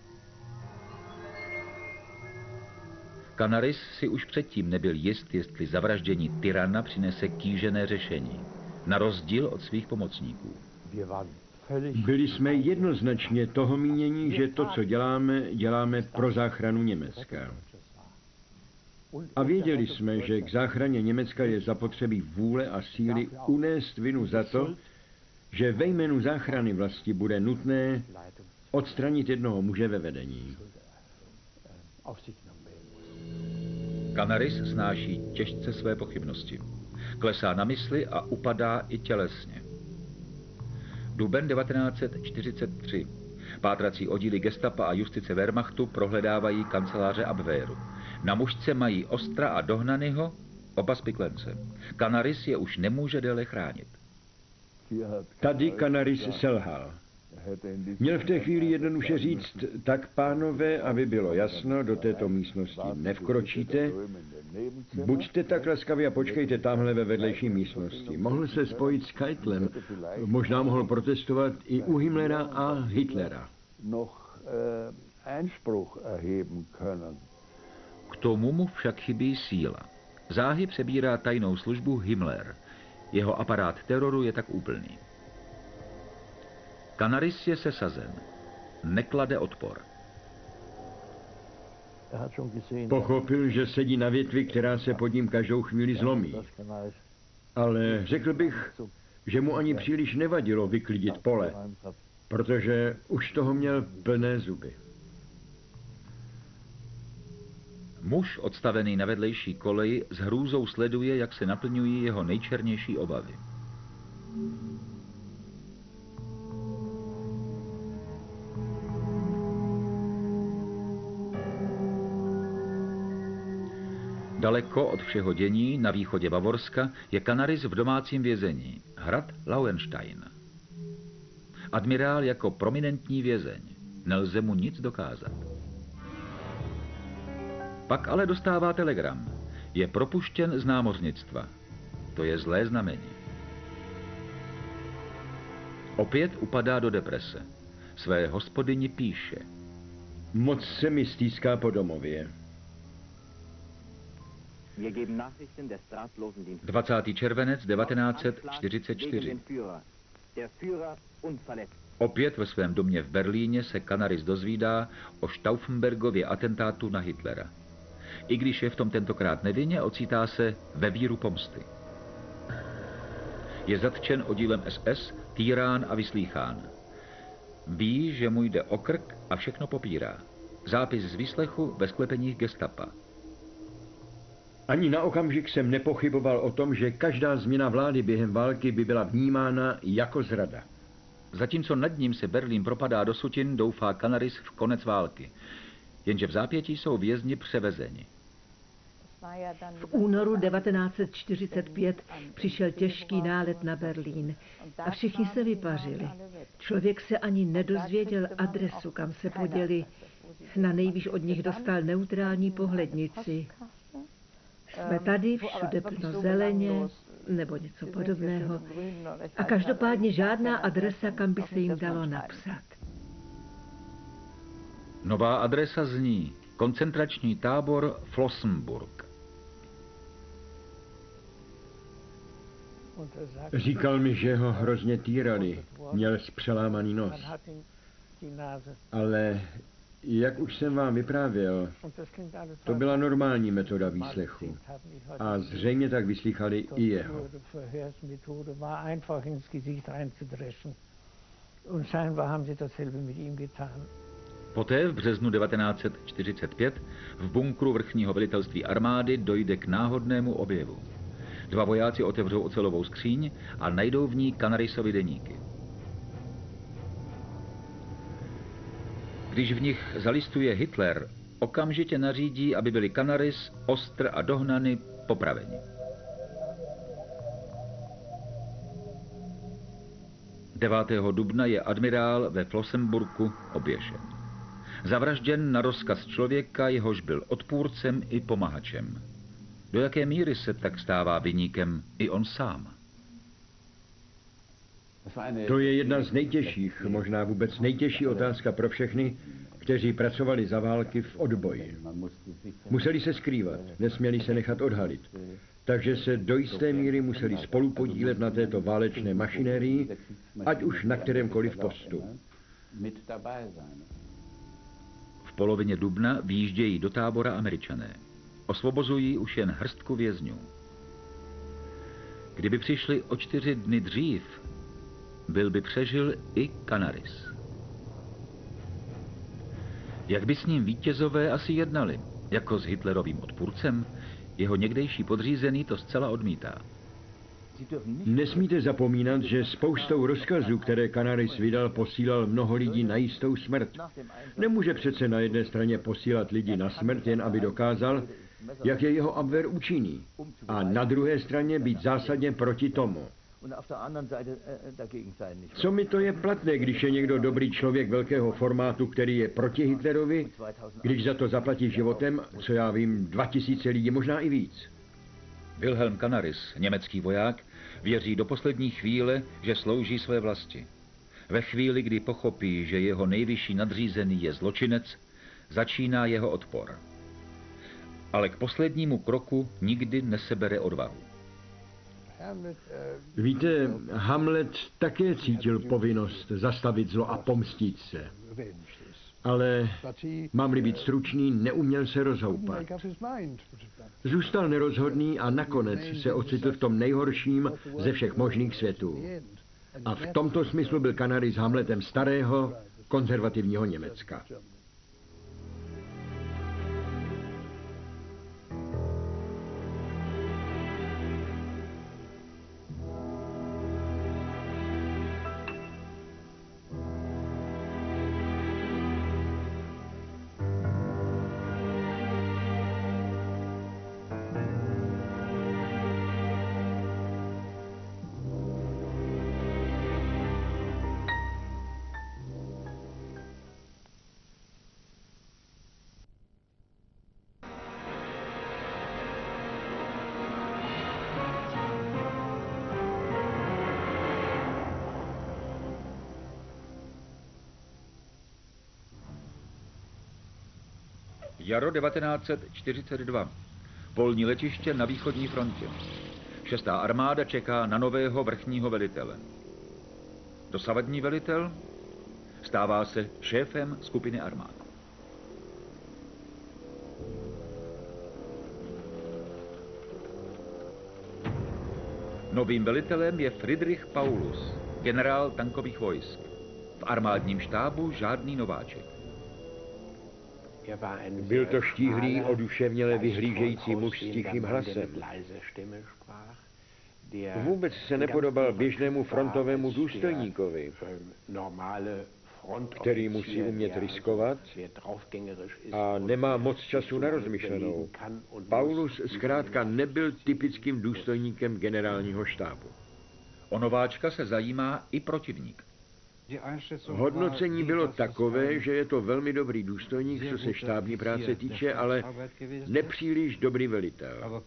Canaris si už předtím nebyl jist, jestli zavraždění tyrana přinese kýžené řešení, na rozdíl od svých pomocníků. Byli jsme jednoznačně toho mínění, že to, co děláme pro záchranu Německa. A věděli jsme, že k záchraně Německa je zapotřebí vůle a síly unést vinu za to, že ve jménu záchrany vlasti bude nutné odstranit jednoho muže ve vedení. Canaris snáší těžce své pochybnosti. Klesá na mysli a upadá i tělesně. Duben 1943. Pátrací oddíly gestapa a justice Wehrmachtu prohledávají kanceláře Abwehru. Na mužce mají Ostra a Dohnanyho, oba spiklence. Canaris je už nemůže déle chránit. Tady Canaris selhal. Měl v té chvíli jednoduše říct, tak pánové, aby bylo jasno, do této místnosti nevkročíte, buďte tak laskaví a počkejte tamhle ve vedlejší místnosti. Mohl se spojit s Keitlem, možná mohl protestovat i u Himmlera a Hitlera. K tomu mu však chybí síla. Záhy přebírá tajnou službu Himmler. Jeho aparát teroru je tak úplný. Canaris je sesazen. Neklade odpor. Pochopil, že sedí na větvi, která se pod ním každou chvíli zlomí. Ale řekl bych, že mu ani příliš nevadilo vyklidit pole, protože už toho měl plné zuby. Muž, odstavený na vedlejší koleji, s hrůzou sleduje, jak se naplňují jeho nejčernější obavy. Daleko od všeho dění, na východě Bavorska, je Canaris v domácím vězení, hrad Lauenstein. Admirál jako prominentní vězeň, nelze mu nic dokázat. Pak ale dostává telegram. Je propuštěn z námořnictva. To je zlé znamení. Opět upadá do deprese. Své hospodyni píše. Moc se mi stýská po domově. 20. červenec 1944. Opět ve svém domě v Berlíně se Canaris dozvídá o Stauffenbergově atentátu na Hitlera. I když je v tom tentokrát nevinně, ocitá se ve víru pomsty. Je zatčen oddílem SS, týrán a vyslýchán. Ví, že mu jde o krk a všechno popírá. Zápis z výslechu ve sklepeních gestapa. Ani na okamžik jsem nepochyboval o tom, že každá změna vlády během války by byla vnímána jako zrada. Zatímco nad ním se Berlín propadá do sutin, doufá Canaris v konec války. Jenže v zápětí jsou vězni převezeni. V únoru 1945 přišel těžký nálet na Berlín a všichni se vypařili. Člověk se ani nedozvěděl adresu, kam se poděli. Na nejvýš od nich dostal neutrální pohlednici. Jsme tady, všude plno zeleně, nebo něco podobného. A každopádně žádná adresa, kam by se jim dalo napsat. Nová adresa zní koncentrační tábor Flossenburg. Říkal mi, že ho hrozně týrali, měl zpřelámaný nos. Ale jak už jsem vám vyprávěl, to byla normální metoda výslechu. A zřejmě tak vyslýchali i jeho. Poté v březnu 1945 v bunkru vrchního velitelství armády dojde k náhodnému objevu. Dva vojáci otevřou ocelovou skříň a najdou v ní Canarisovy deníky. Když v nich zalistuje Hitler, okamžitě nařídí, aby byli Canaris, Ostr a Dohnany popraveni. 9. dubna je admirál ve Flossenburku oběšen. Zavražděn na rozkaz člověka, jehož byl odpůrcem i pomahačem. Do jaké míry se tak stává viníkem i on sám? To je jedna z nejtěžších, možná vůbec nejtěžší otázka pro všechny, kteří pracovali za války v odboji. Museli se skrývat, nesměli se nechat odhalit. Takže se do jisté míry museli spolu podílet na této válečné mašinérii, ať už na kterémkoliv postu. V polovině dubna výjíždějí do tábora Američané. Osvobozují už jen hrstku vězňů. Kdyby přišli o 4 dny dřív, byl by přežil i Canaris. Jak by s ním vítězové asi jednali? Jako s Hitlerovým odpůrcem? Jeho někdejší podřízený to zcela odmítá. Nesmíte zapomínat, že spoustou rozkazů, které Canaris vydal, posílal mnoho lidí na jistou smrt. Nemůže přece na jedné straně posílat lidi na smrt, jen aby dokázal, jak je jeho Abwehr účinný, a na druhé straně být zásadně proti tomu. Co mi to je platné, když je někdo dobrý člověk velkého formátu, který je proti Hitlerovi, když za to zaplatí životem, co já vím, 2000 lidí, možná i víc. Wilhelm Canaris, německý voják, věří do poslední chvíle, že slouží své vlasti. Ve chvíli, kdy pochopí, že jeho nejvyšší nadřízený je zločinec, začíná jeho odpor. Ale k poslednímu kroku nikdy nesebere odvahu. Víte, Hamlet také cítil povinnost zastavit zlo a pomstít se. Ale, mám-li být stručný, neuměl se rozhoupat. Zůstal nerozhodný a nakonec se ocitl v tom nejhorším ze všech možných světů. A v tomto smyslu byl Canaris Hamletem starého, konzervativního Německa. Jaro 1942. Polní letiště na východní frontě. 6. armáda čeká na nového vrchního velitele. Dosavadní velitel stává se šéfem skupiny armád. Novým velitelem je Friedrich Paulus, generál tankových vojsk. V armádním štábu žádný nováček. Byl to štíhlý, oduševněle vyhlížející muž s tichým hlasem. Vůbec se nepodobal běžnému frontovému důstojníkovi, který musí umět riskovat a nemá moc času na rozmyšlenou. Paulus zkrátka nebyl typickým důstojníkem generálního štábu. O nováčka se zajímá i protivník. Hodnocení bylo takové, že je to velmi dobrý důstojník, co se štábní práce týče, ale nepříliš dobrý velitel.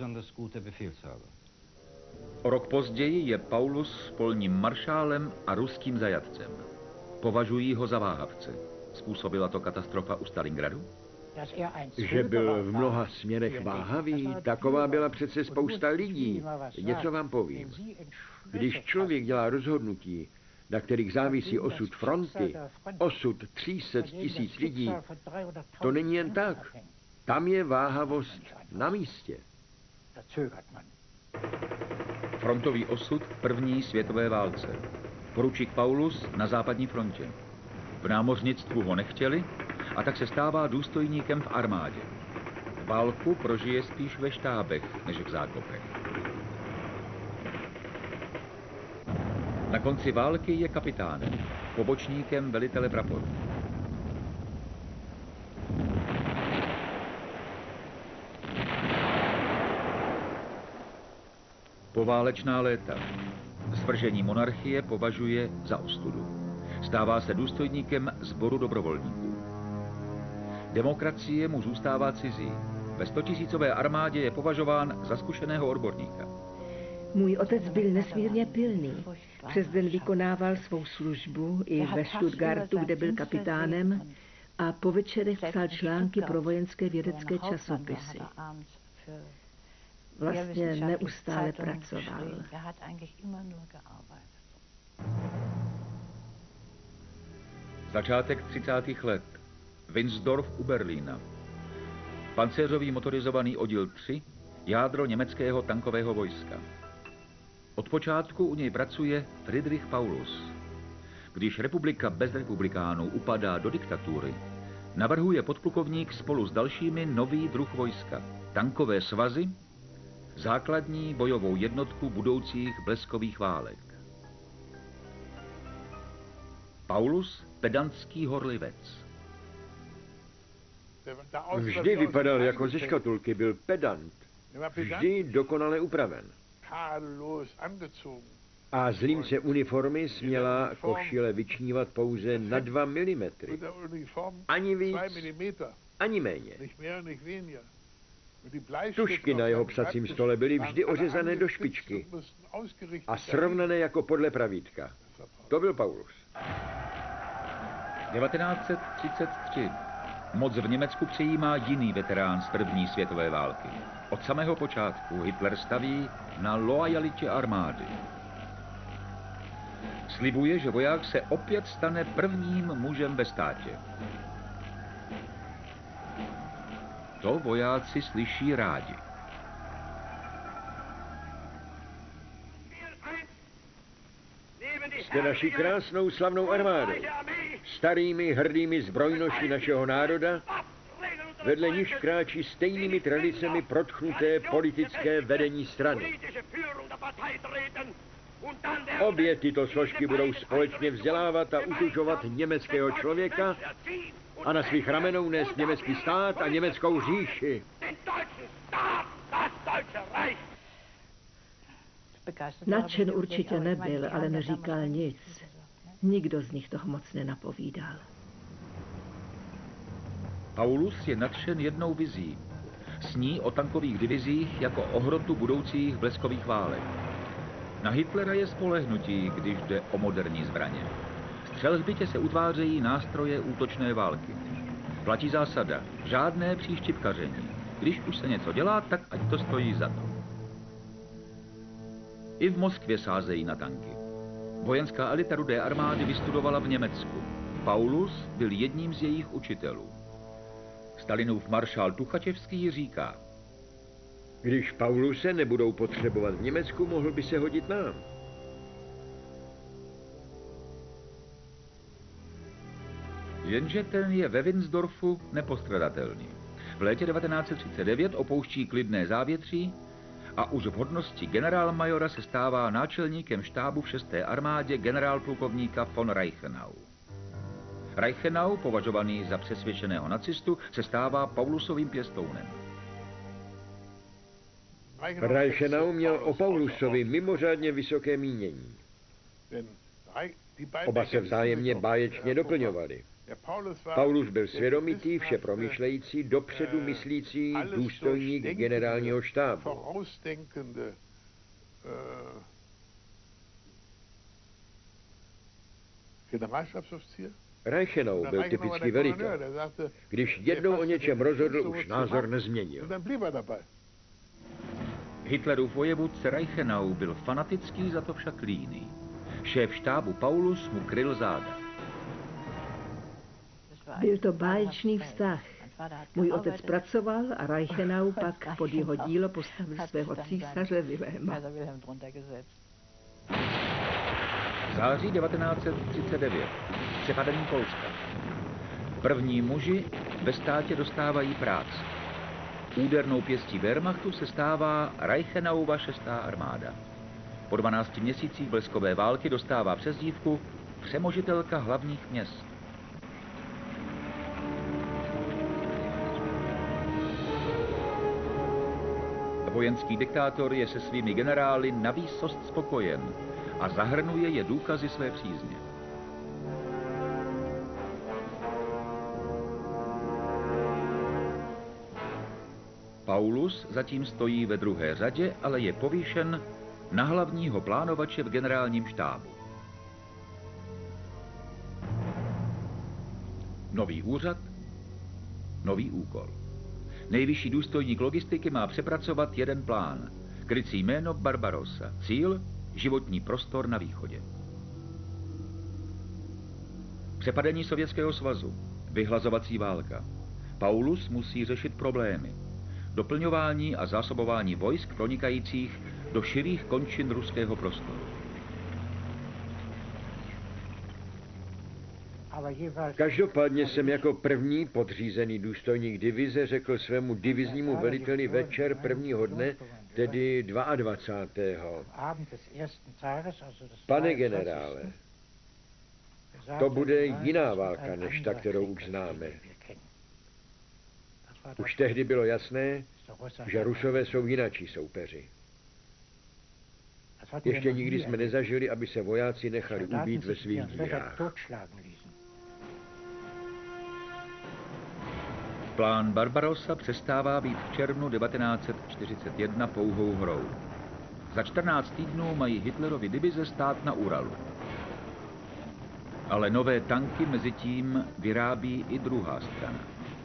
O rok později je Paulus polním maršálem a ruským zajatcem. Považují ho za váhavce. Způsobila to katastrofa u Stalingradu? Že byl v mnoha směrech váhavý, taková byla přece spousta lidí. Něco vám povím. Když člověk dělá rozhodnutí, na kterých závisí osud fronty, osud 300 000 lidí, to není jen tak. Tam je váhavost na místě. Frontový osud v první světové válce. Poručík Paulus na západní frontě. V námořnictvu ho nechtěli a tak se stává důstojníkem v armádě. Válku prožije spíš ve štábech než v zákopech. Na konci války je kapitánem, pobočníkem velitele praporu. Poválečná léta. Svržení monarchie považuje za ostudu. Stává se důstojníkem sboru dobrovolníků. Demokracie mu zůstává cizí. Ve 100 000 armádě je považován za zkušeného odborníka. Můj otec byl nesmírně pilný. Přes den vykonával svou službu i ve Stuttgartu, kde byl kapitánem, a po večerech psal články pro vojenské vědecké časopisy. Vlastně neustále pracoval. Začátek 30. let. Winsdorf u Berlína. Pancéřový motorizovaný oddíl 3, jádro německého tankového vojska. Od počátku u něj pracuje Friedrich Paulus. Když republika bez republikánů upadá do diktatury, navrhuje podplukovník spolu s dalšími nový druh vojska. Tankové svazy, základní bojovou jednotku budoucích bleskových válek. Paulus, pedantský horlivec. Vždy vypadal jako ze škatulky, byl pedant. Vždy dokonale upraven. A z límce uniformy směla košile vyčnívat pouze na 2 mm. Ani víc, ani méně. Tužky na jeho psacím stole byly vždy ořezané do špičky a srovnané jako podle pravítka. To byl Paulus. 1933. Moc v Německu přijímá jiný veterán z první světové války. Od samého počátku Hitler staví na loajalitě armády. Slibuje, že voják se opět stane prvním mužem ve státě. To vojáci slyší rádi. Jste naší krásnou slavnou armádou, starými hrdými zbrojnoši našeho národa, vedle níž kráčí stejnými tradicemi protchnuté politické vedení strany. Obě tyto složky budou společně vzdělávat a utužovat německého člověka a na svých ramenou nést německý stát a německou říši. Nadšen určitě nebyl, ale neříkal nic. Nikdo z nich toho moc nenapovídal. Paulus je nadšen jednou vizí. Sní o tankových divizích jako o hrotu budoucích bleskových válek. Na Hitlera je spolehnutí, když jde o moderní zbraně. Střelhbitě se utvářejí nástroje útočné války. Platí zásada, žádné příštěpkaření. Když už se něco dělá, tak ať to stojí za to. I v Moskvě sázejí na tanky. Vojenská elita Rudé armády vystudovala v Německu. Paulus byl jedním z jejich učitelů. Stalinův maršál Tuchačevský říká: Když Pauluse nebudou potřebovat v Německu, mohl by se hodit nám. Jenže ten je ve Winsdorfu nepostradatelný. V létě 1939 opouští klidné závětří a už v hodnosti generálmajora se stává náčelníkem štábu v 6. armádě generálplukovníka von Reichenau. Reichenau, považovaný za přesvědčeného nacistu, se stává Paulusovým pěstounem. Reichenau měl o Paulusovi mimořádně vysoké mínění. Oba se vzájemně báječně doplňovali. Paulus byl svědomitý, vše promýšlející, dopředu myslící důstojník generálního štábu. Reichenau byl typický velitel. Když jednou o něčem rozhodl, už názor nezměnil. Hitlerův vojevůdce Reichenau byl fanatický, za to však líný. Šéf štábu Paulus mu kryl záda. Byl to báječný vztah. Můj otec pracoval a Reichenau pak pod jeho dílo postavil svého císaře Viléma. Září 1939. Přepadení Polska. První muži ve státě dostávají práci. Údernou pěstí Wehrmachtu se stává Reichenauova 6. armáda. Po 12 měsících bleskové války dostává přezdívku přemožitelka hlavních měst. Vojenský diktátor je se svými generály navýsost spokojen a zahrnuje je důkazy své přízně. Paulus zatím stojí ve druhé řadě, ale je povýšen na hlavního plánovače v generálním štábu. Nový úřad, nový úkol. Nejvyšší důstojník logistiky má přepracovat jeden plán. Krycí jméno Barbarossa. Cíl životní prostor na východě. Přepadení Sovětského svazu. Vyhlazovací válka. Paulus musí řešit problémy. Doplňování a zásobování vojsk pronikajících do širých končin ruského prostoru. Každopádně jsem jako první podřízený důstojník divize řekl svému diviznímu veliteli večer prvního dne, tedy 22. Pane generále, to bude jiná válka, než ta, kterou už známe. Už tehdy bylo jasné, že Rusové jsou jinačí soupeři. Ještě nikdy jsme nezažili, aby se vojáci nechali ubít ve svých dírách. Plán Barbarossa přestává být v červnu 1941 pouhou hrou. Za 14 týdnů mají Hitlerovy divize stát na Uralu. Ale nové tanky mezitím vyrábí i druhá strana.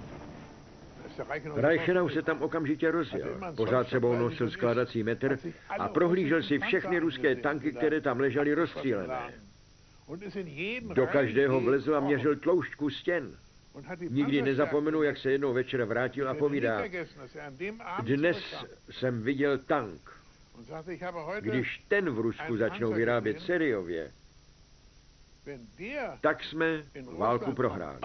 Reichenau se tam okamžitě rozjel. Pořád sebou nosil skládací metr a prohlížel si všechny ruské tanky, které tam ležaly rozstřílené. Do každého vlezl a měřil tloušťku stěn. Nikdy nezapomenu, jak se jednou večer vrátil a povídá: dnes jsem viděl tank. Když ten v Rusku začnou vyrábět sériově, tak jsme válku prohráli.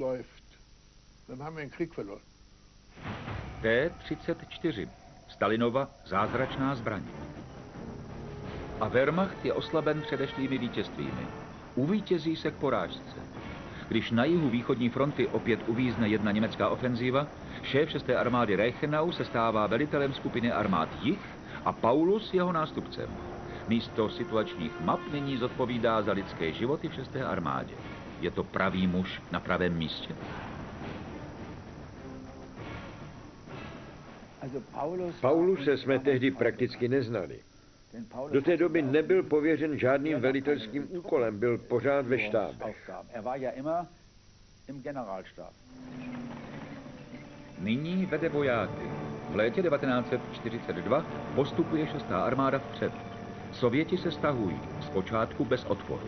T-34. Stalinova zázračná zbraň. A Wehrmacht je oslaben předešlými vítězstvími. Uvítězí se k porážce. Když na jihu východní fronty opět uvízne jedna německá ofenzíva, šéf 6. armády Reichenau se stává velitelem skupiny armád Jih a Paulus jeho nástupcem. Místo situačních map nyní zodpovídá za lidské životy v 6. armádě. Je to pravý muž na pravém místě? Pauluse jsme tehdy prakticky neznali. Do té doby nebyl pověřen žádným velitelským úkolem, byl pořád ve štábech. Nyní vede vojáky. V létě 1942 postupuje 6. armáda vpřed. Sověti se stahují, zpočátku bez odporu.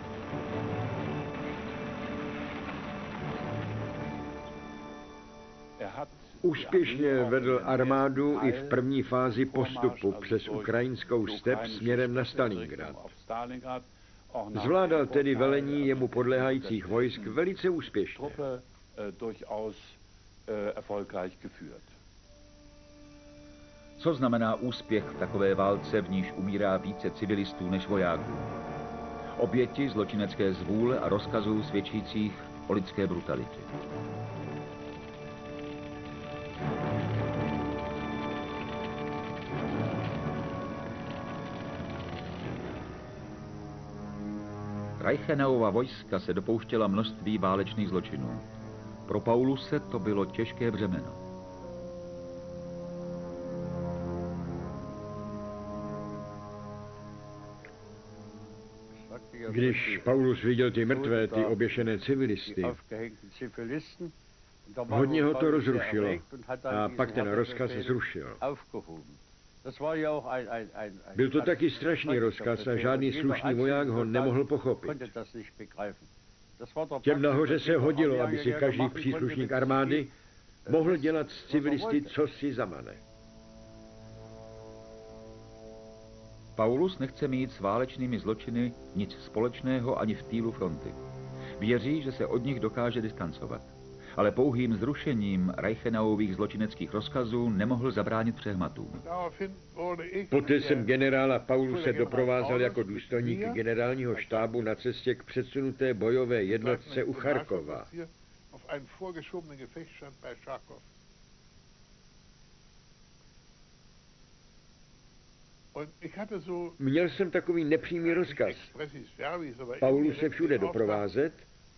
Úspěšně vedl armádu i v první fázi postupu přes ukrajinskou step směrem na Stalingrad. Zvládal tedy velení jemu podléhajících vojsk velice úspěšně. Co znamená úspěch v takové válce, v níž umírá více civilistů než vojáků? Oběti zločinecké zvůle a rozkazů svědčících o lidské brutalitě. Reichenaua vojska se dopouštěla množství válečných zločinů. Pro Pauluse to bylo těžké břemeno. Když Paulus viděl ty mrtvé, ty oběšené civilisty, hodně ho to rozrušilo a pak ten rozkaz zrušil. Byl to taky strašný rozkaz a žádný slušný voják ho nemohl pochopit. Těm nahoře se hodilo, aby si každý příslušník armády mohl dělat z civilisty, co si zamane. Paulus nechce mít s válečnými zločiny nic společného ani v týlu fronty. Věří, že se od nich dokáže distancovat. Ale pouhým zrušením Reichenauových zločineckých rozkazů nemohl zabránit přehmatům. Poté jsem generála Pauluse doprovázel jako důstojník generálního štábu na cestě k předsunuté bojové jednotce u Charkova. Měl jsem takový nepřímý rozkaz Pauluse všude doprovázet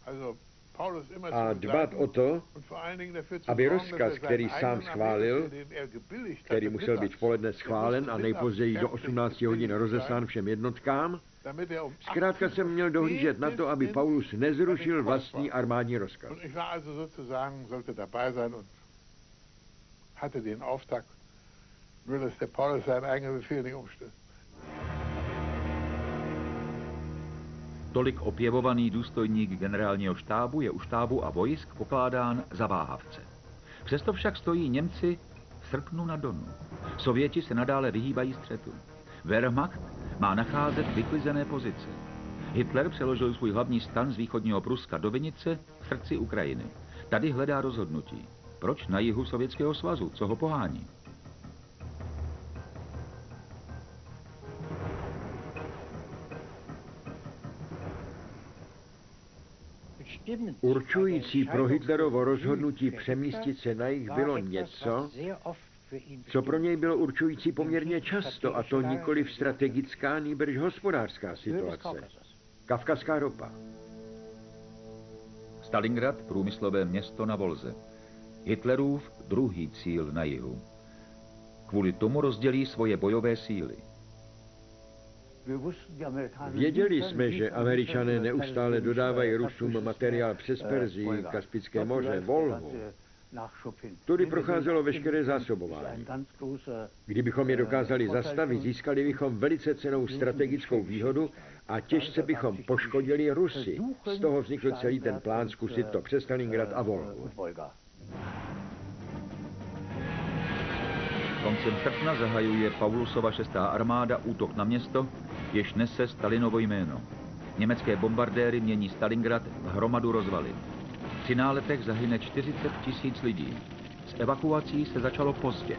a dbát o to, aby rozkaz, který sám schválil, který musel být v poledne schválen a nejpozději do 18 hodin rozeslán všem jednotkám, zkrátka jsem měl dohlížet na to, aby Paulus nezrušil vlastní armádní rozkaz. Tolik opěvovaný důstojník generálního štábu je u štábu a vojsk pokládán za váhavce. Přesto však stojí Němci v srpnu na Donu. Sověti se nadále vyhýbají střetu. Wehrmacht má nacházet vyklizené pozice. Hitler přeložil svůj hlavní stan z východního Pruska do Vinice v srdci Ukrajiny. Tady hledá rozhodnutí. Proč na jihu Sovětského svazu? Co ho pohání? Určující pro Hitlerovo rozhodnutí přemístit se na jih bylo něco, co pro něj bylo určující poměrně často, a to nikoliv strategická, nýbrž hospodářská situace. Kavkazská ropa. Stalingrad, průmyslové město na Volze. Hitlerův druhý cíl na jihu. Kvůli tomu rozdělí svoje bojové síly. Věděli jsme, že Američané neustále dodávají Rusům materiál přes Perzii, Kaspické moře, Volhu. Tudy procházelo veškeré zásobování. Kdybychom je dokázali zastavit, získali bychom velice cennou strategickou výhodu a těžce bychom poškodili Rusy. Z toho vznikl celý ten plán zkusit to přes Stalingrad a Volhu. Koncem srpna zahajuje Paulusova 6. armáda útok na město, jež nese Stalinovo jméno. Německé bombardéry mění Stalingrad v hromadu rozvalin. Při náletech zahyne 40 000 lidí. S evakuací se začalo pozdě.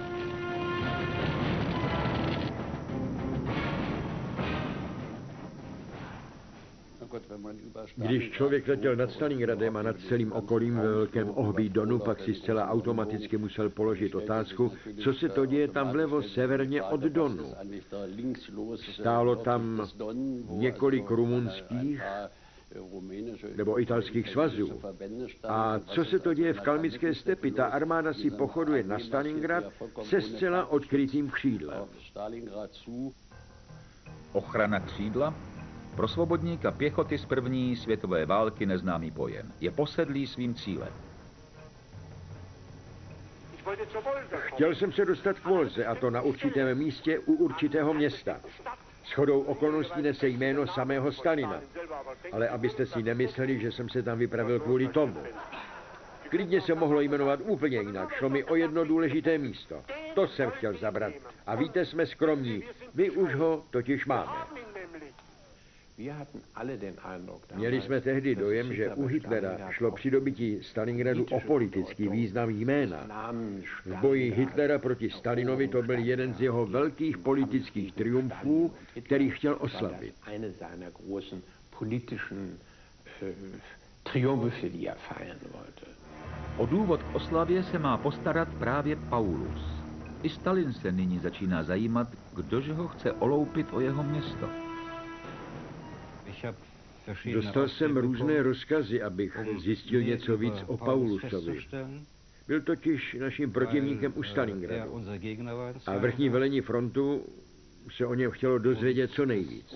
Když člověk letěl nad Stalingradem a nad celým okolím ve velkém ohbí Donu, pak si zcela automaticky musel položit otázku, co se to děje tam vlevo severně od Donu. Stálo tam několik rumunských nebo italských svazů. A co se to děje v kalmické stepi? Ta armáda si pochoduje na Stalingrad se zcela odkrytým křídlem. Ochrana křídla? Pro svobodníka pěchoty z první světové války neznámý pojem. Je posedlý svým cílem. Chtěl jsem se dostat k Volze, a to na určitém místě u určitého města. Shodou okolností nese jméno samého Stalina. Ale abyste si nemysleli, že jsem se tam vypravil kvůli tomu. Klidně se mohlo jmenovat úplně jinak. Šlo mi o jedno důležité místo. To jsem chtěl zabrat. A víte, jsme skromní. My už ho totiž máme. Měli jsme tehdy dojem, že u Hitlera šlo při dobytí Stalingradu o politický význam jména. V boji Hitlera proti Stalinovi to byl jeden z jeho velkých politických triumfů, který chtěl oslavit. O důvod k oslavě se má postarat právě Paulus. I Stalin se nyní začíná zajímat, kdože ho chce oloupit o jeho město. Dostal jsem různé rozkazy, abych zjistil něco víc o Paulusovi. Byl totiž naším protivníkem u Stalingradu. A vrchní velení frontu se o něm chtělo dozvědět co nejvíc.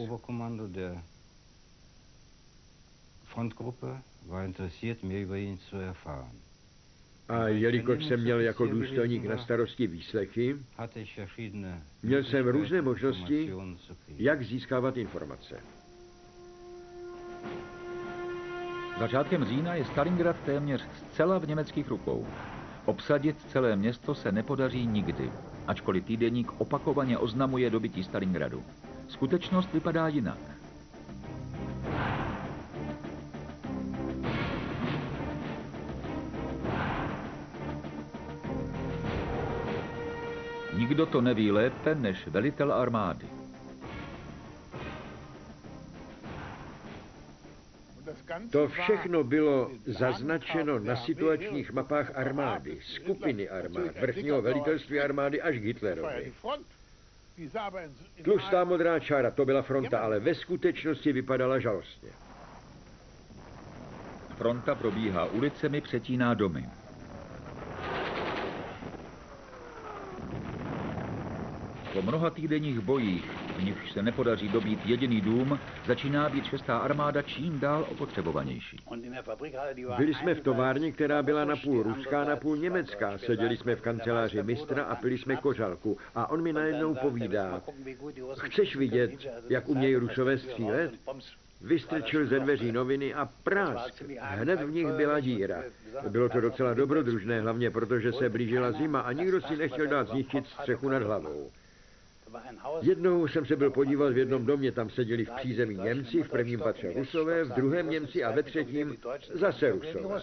A jelikož jsem měl jako důstojník na starosti výslechy, měl jsem různé možnosti, jak získávat informace. Začátkem října je Stalingrad téměř zcela v německých rukou. Obsadit celé město se nepodaří nikdy, ačkoliv týdeník opakovaně oznamuje dobytí Stalingradu. Skutečnost vypadá jinak. Nikdo to neví lépe než velitel armády. To všechno bylo zaznačeno na situačních mapách armády, skupiny armád, vrchního velitelství armády až k Hitlerovi. Tlustá modrá čára, to byla fronta, ale ve skutečnosti vypadala žalostně. Fronta probíhá ulicemi, přetíná domy. Po mnoha týdenních bojích, v nichž se nepodaří dobít jediný dům, začíná být 6. armáda čím dál opotřebovanější. Byli jsme v továrně, která byla napůl ruská, napůl německá. Seděli jsme v kanceláři mistra a pili jsme kořalku. A on mi najednou povídá: chceš vidět, jak umějí Rusové střílet? Vystrčil ze dveří noviny a prásk. Hned v nich byla díra. Bylo to docela dobrodružné, hlavně protože se blížila zima a nikdo si nechtěl dát zničit střechu nad hlavou. Jednou jsem se byl podívat v jednom domě, tam seděli v přízemí Němci, v prvním patře Rusové, v druhém Němci a ve třetím zase Rusové.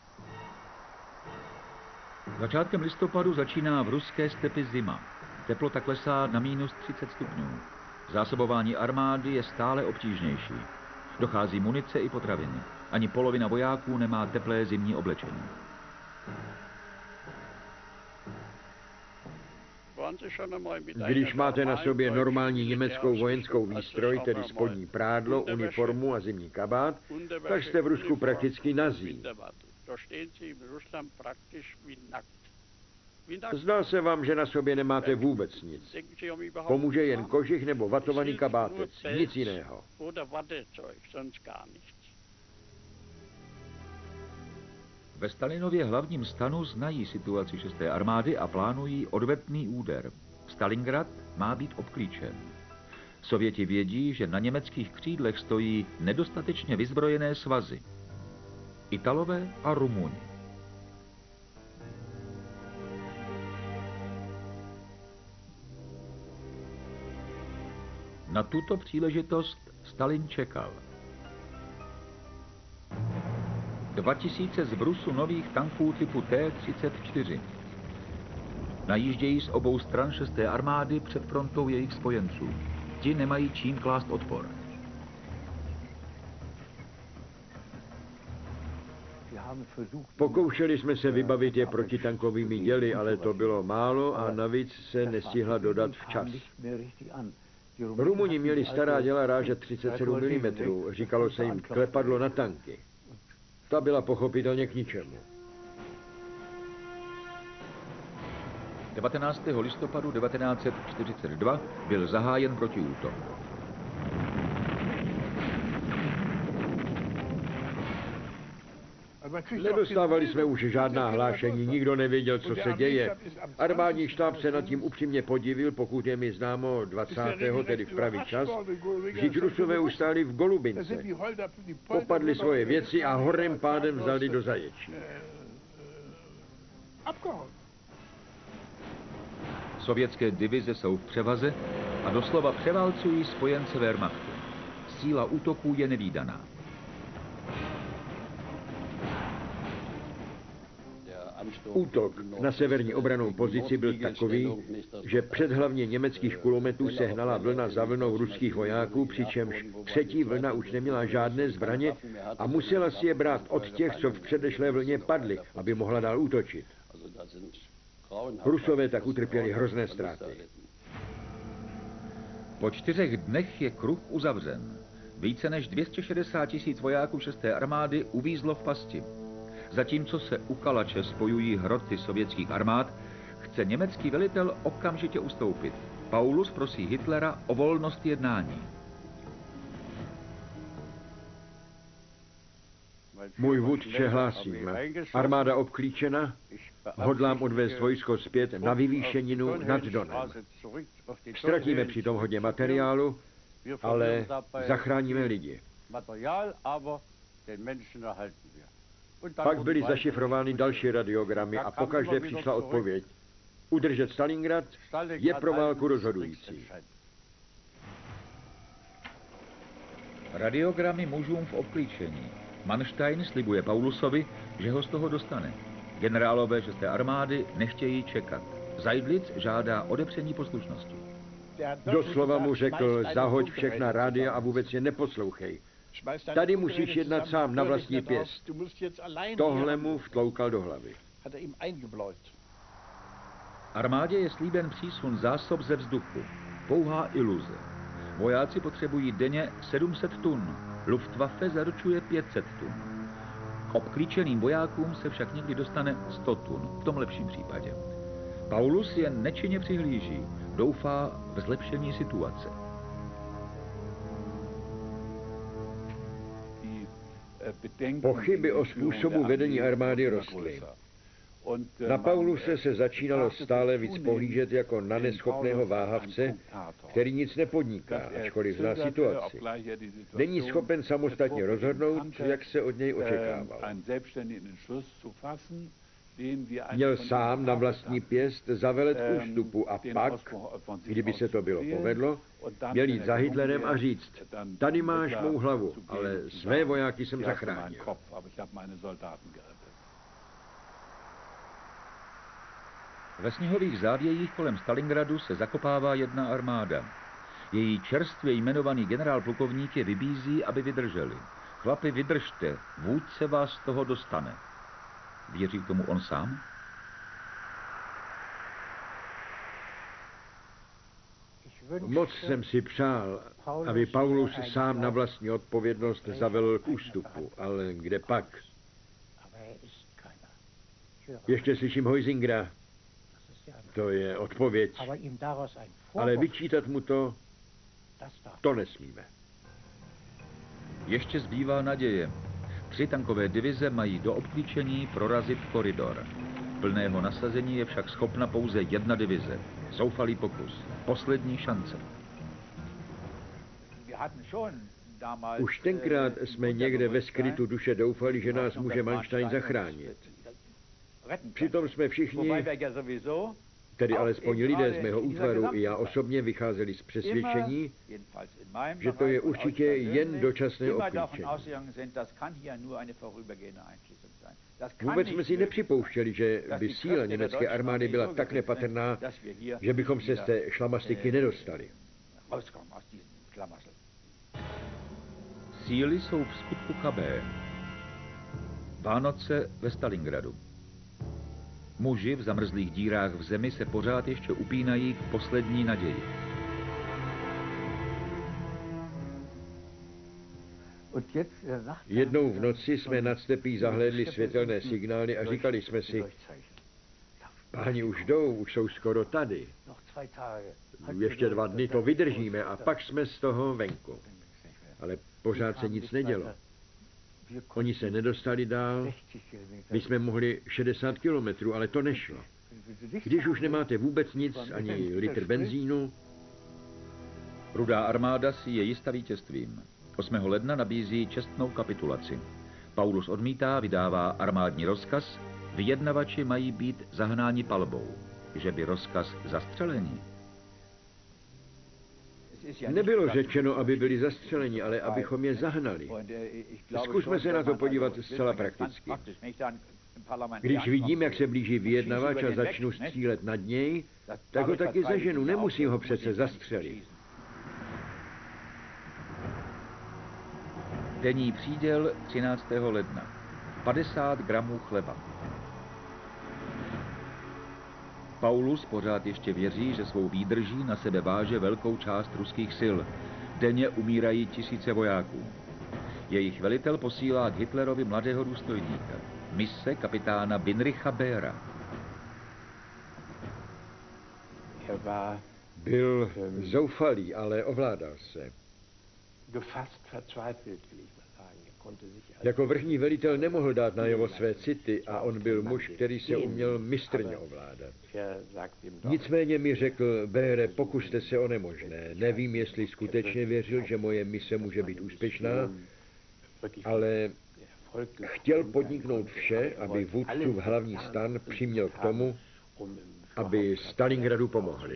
Začátkem listopadu začíná v ruské stepi zima. Teplota klesá na -30 stupňů. Zásobování armády je stále obtížnější. Dochází munice i potraviny. Ani polovina vojáků nemá teplé zimní oblečení. Když máte na sobě normální německou vojenskou výstroj, tedy spodní prádlo, uniformu a zimní kabát, tak jste v Rusku prakticky nazí. Zdá se vám, že na sobě nemáte vůbec nic. Pomůže jen kožich nebo vatovaný kabátec, nic jiného. Ve Stalinově hlavním stanu znají situaci 6. armády a plánují odvetný úder. Stalingrad má být obklíčen. Sověti vědí, že na německých křídlech stojí nedostatečně vyzbrojené svazy. Italové a Rumuni. Na tuto příležitost Stalin čekal. 2000 zbrusu nových tanků typu T-34. Najíždějí z obou stran 6. armády před frontou jejich spojenců. Ti nemají čím klást odpor. Pokoušeli jsme se vybavit je protitankovými děly, ale to bylo málo a navíc se nestihla dodat včas. Rumuni měli stará děla ráže 37 mm, říkalo se jim klepadlo na tanky. Ta byla pochopitelně k ničemu. 19. listopadu 1942 byl zahájen protiútok. Nedostávali jsme už žádná hlášení, nikdo nevěděl, co se děje. Armádní štáb se nad tím upřímně podivil, pokud je mi známo 20. tedy v pravý čas. Vždyť Rusové už stáli v Golubince. Popadli svoje věci a horem pádem vzali do zajetí. Sovětské divize jsou v převaze a doslova převálcují spojence Wehrmachtu. Síla útoků je nevídaná. Útok na severní obrannou pozici byl takový, že před hlavně německých kulometů se hnala vlna za vlnou ruských vojáků, přičemž třetí vlna už neměla žádné zbraně a musela si je brát od těch, co v předešlé vlně padli, aby mohla dál útočit. Rusové tak utrpěli hrozné ztráty. Po 4 dnech je kruh uzavřen. Více než 260 000 vojáků 6. armády uvízlo v pasti. Zatímco se u Kalače spojují hroty sovětských armád, chce německý velitel okamžitě ustoupit. Paulus prosí Hitlera o volnost jednání. Můj vůdče, hlásím. Armáda obklíčena, hodlám odvést vojsko zpět na vyvýšeninu nad Donem. Ztratíme přitom hodně materiálu, ale zachráníme lidi. Pak byly zašifrovány další radiogramy a pokaždé přišla odpověď. Udržet Stalingrad je pro válku rozhodující. Radiogramy mužům v obklíčení. Manstein slibuje Paulusovi, že ho z toho dostane. Generálové 6. armády nechtějí čekat. Seydlitz žádá odepření poslušnosti. Doslova mu řekl, zahoď všechna rádia a vůbec je neposlouchej. Tady musíš jednat sám na vlastní pěst. Tohle mu vtloukal do hlavy. Armádě je slíben přísun zásob ze vzduchu. pouhá iluze. Vojáci potřebují denně 700 tun, Luftwaffe zaručuje 500 tun. K obklíčeným vojákům se však někdy dostane 100 tun, v tom lepším případě. Paulus jen nečinně přihlíží, doufá v zlepšení situace. Pochyby o způsobu vedení armády rostly. Na Pauluse se začínalo stále víc pohlížet jako na neschopného váhavce, který nic nepodniká, ačkoliv zná situaci. Není schopen samostatně rozhodnout, jak se od něj očekávalo. Měl sám na vlastní pěst zavelet k ústupu a pak, kdyby se to bylo povedlo, měl jít za Hitlerem a říct, tady máš mou hlavu, ale své vojáky jsem zachránil. Ve sněhových závějích kolem Stalingradu se zakopává jedna armáda. Její čerstvě jmenovaný generálplukovník je vybízí, aby vydrželi. Chlapi, vydržte, vůdce vás z toho dostane. Věří tomu on sám? Moc jsem si přál, aby Paulus sám na vlastní odpovědnost zavelel k ústupu, ale kde pak? Ještě slyším Heusingera. To je odpověď. Ale vyčítat mu to nesmíme. Ještě zbývá naděje. 3 tankové divize mají do obklíčení prorazit koridor. Plného nasazení je však schopna pouze 1 divize. Zoufalý pokus. Poslední šance. Už tenkrát jsme někde ve skrytu duše doufali, že nás může Manstein zachránit. Přitom jsme všichni, tedy alespoň lidé z mého útvaru i já osobně, vycházeli z přesvědčení, že to je určitě jen dočasné obklíčení. Vůbec jsme si nepřipouštěli, že by síla německé armády byla tak nepatrná, že bychom se z té šlamastiky nedostali. Síly jsou v skutku chabé. Vánoce ve Stalingradu. Muži v zamrzlých dírách v zemi se pořád ještě upínají k poslední naději. Jednou v noci jsme nad stepí zahlédli světelné signály a říkali jsme si, páni už jdou, už jsou skoro tady. Ještě 2 dny to vydržíme a pak jsme z toho venku. Ale pořád se nic nedělo. Oni se nedostali dál, my jsme mohli 60 kilometrů, ale to nešlo. Když už nemáte vůbec nic, ani litr benzínu. Rudá armáda si je jista vítězstvím. 8. ledna nabízí čestnou kapitulaci. Paulus odmítá, vydává armádní rozkaz, vyjednavači mají být zahnáni palbou. Že by rozkaz zastřelení? Nebylo řečeno, aby byli zastřeleni, ale abychom je zahnali. Zkusme se na to podívat zcela prakticky. Když vidím, jak se blíží vyjednavač a začnu střílet nad něj, tak ho taky zaženu, nemusím ho přece zastřelit. Denní příděl 13. ledna. 50 gramů chleba. Paulus pořád ještě věří, že svou výdrží na sebe váže velkou část ruských sil. Denně umírají tisíce vojáků. Jejich velitel posílá k Hitlerovi mladého důstojníka. Mise kapitána Winricha Behra. Byl zoufalý, ale ovládal se. Jako vrchní velitel nemohl dát najevo své city a on byl muž, který se uměl mistrně ovládat. Nicméně mi řekl, Behre, pokuste se o nemožné. Nevím, jestli skutečně věřil, že moje mise může být úspěšná, ale chtěl podniknout vše, aby vůdcův hlavní stan přiměl k tomu, aby Stalingradu pomohli.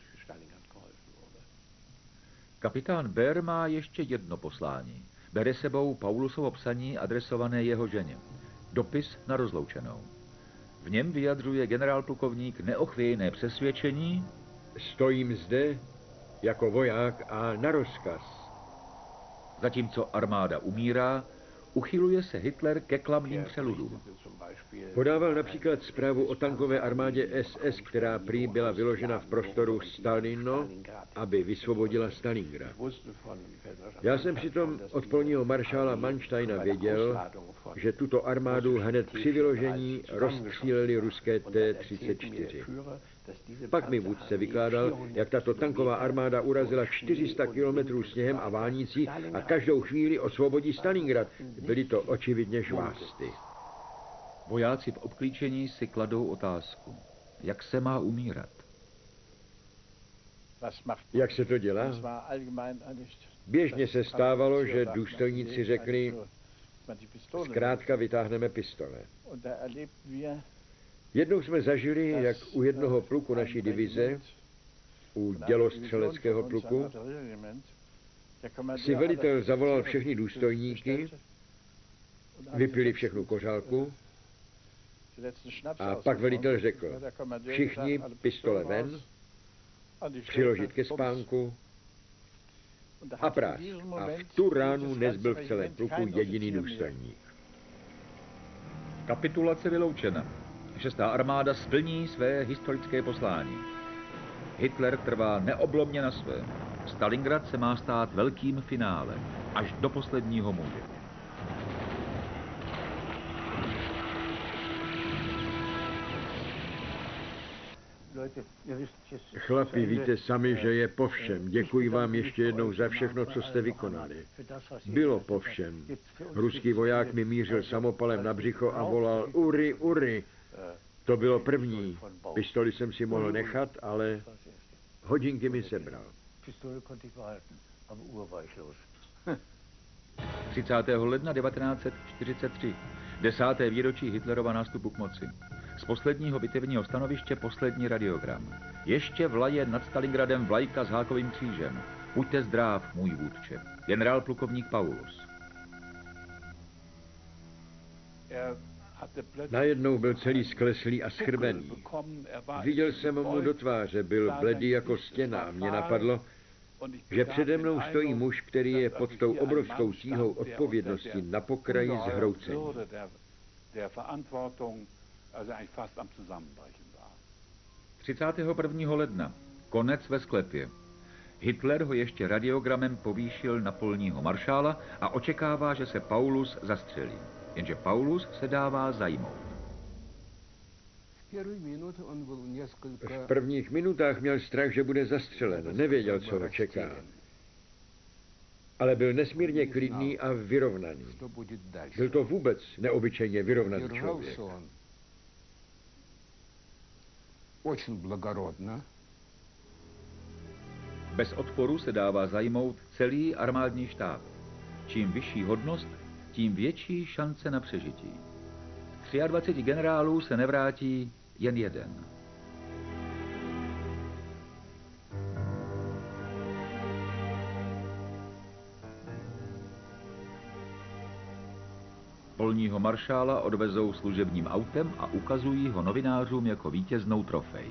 Kapitán Behr má ještě jedno poslání. Bere sebou Paulusovo psaní adresované jeho ženě. Dopis na rozloučenou. V něm vyjadřuje generálplukovník neochvějné přesvědčení: stojím zde jako voják a na rozkaz. Zatímco armáda umírá, uchyluje se Hitler ke klamným přeludům. Podával například zprávu o tankové armádě SS, která prý byla vyložena v prostoru Stalino, aby vysvobodila Stalingrad. Já jsem přitom od polního maršála Mansteina věděl, že tuto armádu hned při vyložení rozstříleli ruské T-34. Pak mi vůdce vykládal, jak tato tanková armáda urazila 400 kilometrů sněhem a vánicí a každou chvíli osvobodí Stalingrad. Byly to očividně švásty. Vojáci v obklíčení si kladou otázku, jak se má umírat. Jak se to dělá? Běžně se stávalo, že důstojníci řekli, zkrátka vytáhneme pistole. Jednou jsme zažili, jak u jednoho pluku naší divize, u dělostřeleckého pluku, si velitel zavolal všechny důstojníky, vypili všechnu kořálku a pak velitel řekl, všichni pistole ven, přiložit ke spánku a prás. A v tu ránu nezbyl v celém pluku jediný důstojník. Kapitulace vyloučena. 6. armáda splní své historické poslání. Hitler trvá neoblomně na svém. Stalingrad se má stát velkým finále, až do posledního muže. Chlapi, víte sami, že je po všem. Děkuji vám ještě jednou za všechno, co jste vykonali. Bylo po všem. Ruský voják mi mířil samopalem na břicho a volal Uri, Uri. To bylo první. Pistoli jsem si mohl nechat, ale hodinky mi sebral. 30. ledna 1943. 10. výročí Hitlerova nástupu k moci. Z posledního bitevního stanoviště poslední radiogram. Ještě vlaje nad Stalingradem vlajka s hákovým křížem. Buďte zdrav, můj vůdče. Generál plukovník Paulus. Najednou byl celý skleslý a schrbený. Viděl jsem mu do tváře, byl bledý jako stěna a mě napadlo, že přede mnou stojí muž, který je pod tou obrovskou tíhou odpovědnosti na pokraji zhroucení. 31. ledna. Konec ve sklepě. Hitler ho ještě radiogramem povýšil na polního maršála a očekává, že se Paulus zastřelí. Jenže Paulus se dává zajmout. V prvních minutách měl strach, že bude zastřelen. Nevěděl, co ho čeká. Ale byl nesmírně klidný a vyrovnaný. Byl to vůbec neobyčejně vyrovnaný člověk. Bez odporu se dává zajmout celý armádní štáb. Čím vyšší hodnost, tím větší šance na přežití. Z 23 generálů se nevrátí jen jeden. Polního maršála odvezou služebním autem a ukazují ho novinářům jako vítěznou trofej.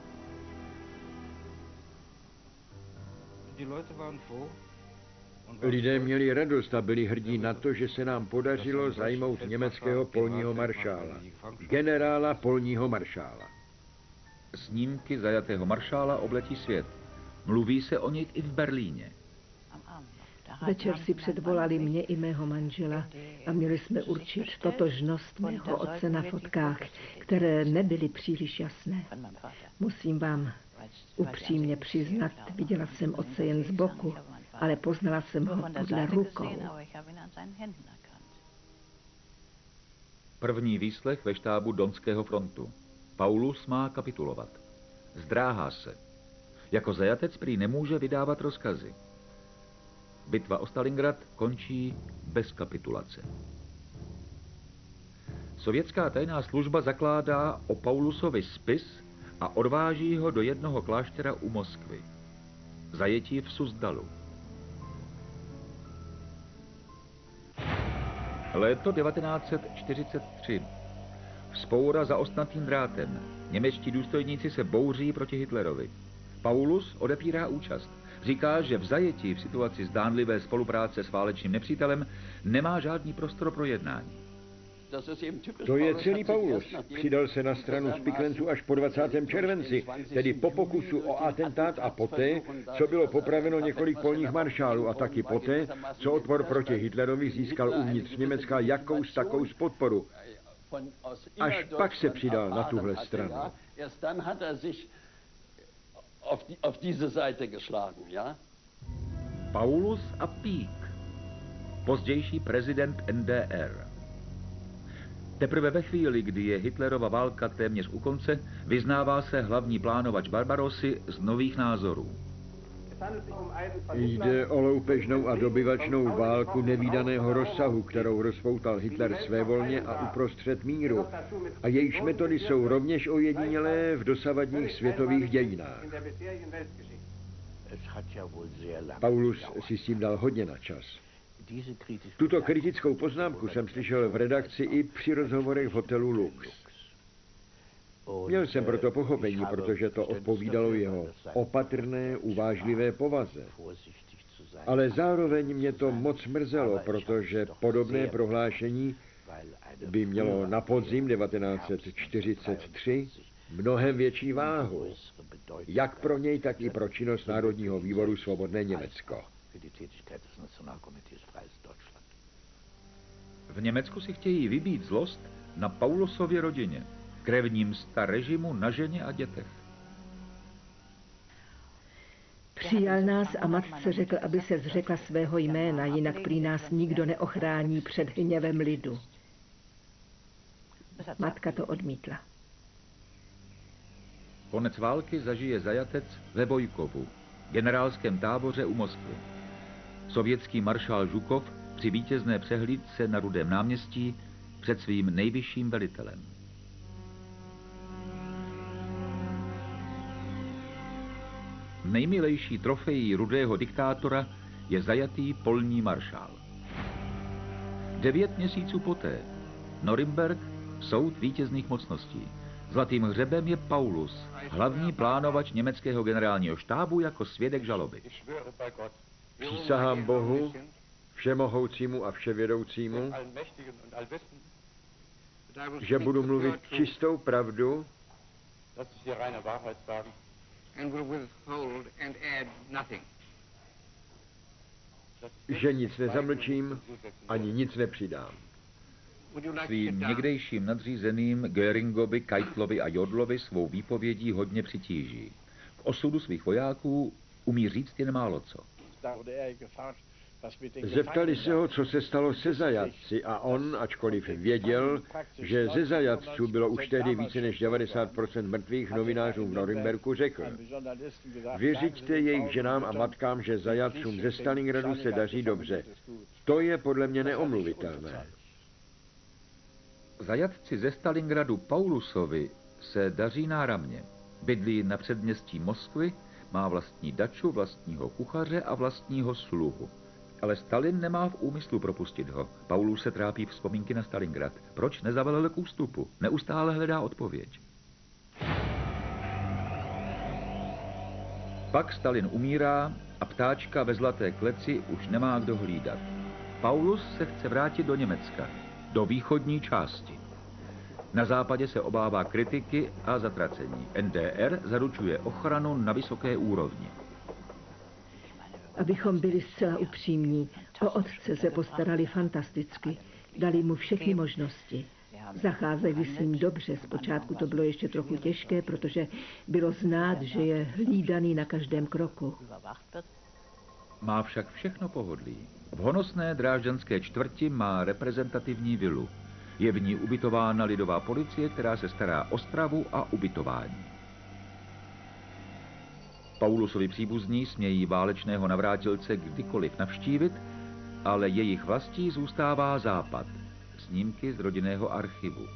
Lidé měli radost a byli hrdí na to, že se nám podařilo zajmout německého polního maršála. Generála polního maršála. Snímky zajatého maršála obletí svět. Mluví se o nich i v Berlíně. Večer si předvolali mě i mého manžela a měli jsme určit totožnost mého otce na fotkách, které nebyly příliš jasné. Musím vám upřímně přiznat, viděla jsem otce jen z boku, ale poznala jsem ho podle rukou. První výslech ve štábu Donského frontu. Paulus má kapitulovat. Zdráhá se. Jako zajatec prý nemůže vydávat rozkazy. Bitva o Stalingrad končí bez kapitulace. Sovětská tajná služba zakládá o Paulusovi spis a odváží ho do jednoho kláštera u Moskvy. Zajetí v Suzdalu. Léto 1943. Vzpoura za ostnatým drátem. Němečtí důstojníci se bouří proti Hitlerovi. Paulus odepírá účast. Říká, že v zajetí v situaci zdánlivé spolupráce s válečným nepřítelem nemá žádný prostor pro jednání. To je celý Paulus. Přidal se na stranu spiklenců až po 20. červenci, tedy po pokusu o atentát a poté, co bylo popraveno několik polních maršálů a taky poté, co odpor proti Hitlerovi získal uvnitř Německa jakous takou podporu. Až pak se přidal na tuhle stranu. Paulus a Pík, pozdější prezident NDR. Teprve ve chvíli, kdy je Hitlerova válka téměř u konce, vyznává se hlavní plánovač Barbarossy z nových názorů. Jde o loupežnou a dobyvačnou válku nevídaného rozsahu, kterou rozpoutal Hitler svévolně a uprostřed míru, a jejíž metody jsou rovněž ojedinělé v dosavadních světových dějinách. Paulus si s tím dal hodně na čas. Tuto kritickou poznámku jsem slyšel v redakci i při rozhovorech v hotelu Lux. Měl jsem proto pochopení, protože to odpovídalo jeho opatrné, uvážlivé povaze. Ale zároveň mě to moc mrzelo, protože podobné prohlášení by mělo na podzim 1943 mnohem větší váhu, jak pro něj, tak i pro činnost Národního výboru Svobodné Německo. V Německu si chtějí vybít zlost na Paulusově rodině, krevní msta režimu na ženě a dětech. Přijal nás a matce řekl, aby se zřekla svého jména, jinak prý nás nikdo neochrání před hněvem lidu. Matka to odmítla. Konec války zažije zajatec ve Bojkovu, generálském táboře u Moskvy. Sovětský maršál Žukov při vítězné přehlídce na Rudém náměstí před svým nejvyšším velitelem. Nejmilejší trofejí rudého diktátora je zajatý polní maršál. 9 měsíců poté Norimberk, soud vítězných mocností. Zlatým hřebem je Paulus, hlavní plánovač německého generálního štábu jako svědek žaloby. Přísahám Bohu, všemohoucímu a vševědoucímu, že budu mluvit čistou pravdu že nic nezamlčím, ani nic nepřidám. Svým někdejším nadřízeným Göringovi, Keitlovi a Jodlovi svou výpovědí hodně přitíží. K osudu svých vojáků umí říct jen málo co. Zeptali se ho, co se stalo se zajatci, a on, ačkoliv věděl, že ze zajatců bylo už tehdy více než 90% mrtvých novinářů v Norimberku, řekl: vyřiďte jejich ženám a matkám, že zajatcům ze Stalingradu se daří dobře. To je podle mě neomluvitelné. Zajatci ze Stalingradu Paulusovi se daří náramně. Bydlí na předměstí Moskvy, má vlastní daču, vlastního kuchaře a vlastního sluhu. Ale Stalin nemá v úmyslu propustit ho. Paulus se trápí vzpomínky na Stalingrad. Proč nezavelel k ústupu? Neustále hledá odpověď. Pak Stalin umírá a ptáčka ve zlaté kleci už nemá kdo hlídat. Paulus se chce vrátit do Německa, do východní části. Na západě se obává kritiky a zatracení. NDR zaručuje ochranu na vysoké úrovni. Abychom byli zcela upřímní, o otce se postarali fantasticky. Dali mu všechny možnosti. Zacházeli s ním dobře. Zpočátku to bylo ještě trochu těžké, protože bylo znát, že je hlídaný na každém kroku. Má však všechno pohodlí. V honosné drážďanské čtvrti má reprezentativní vilu. Je v ní ubytována lidová policie, která se stará o stravu a ubytování. Paulusovi příbuzní smějí válečného navrátilce kdykoliv navštívit, ale jejich vlastí zůstává západ. Snímky z rodinného archivu.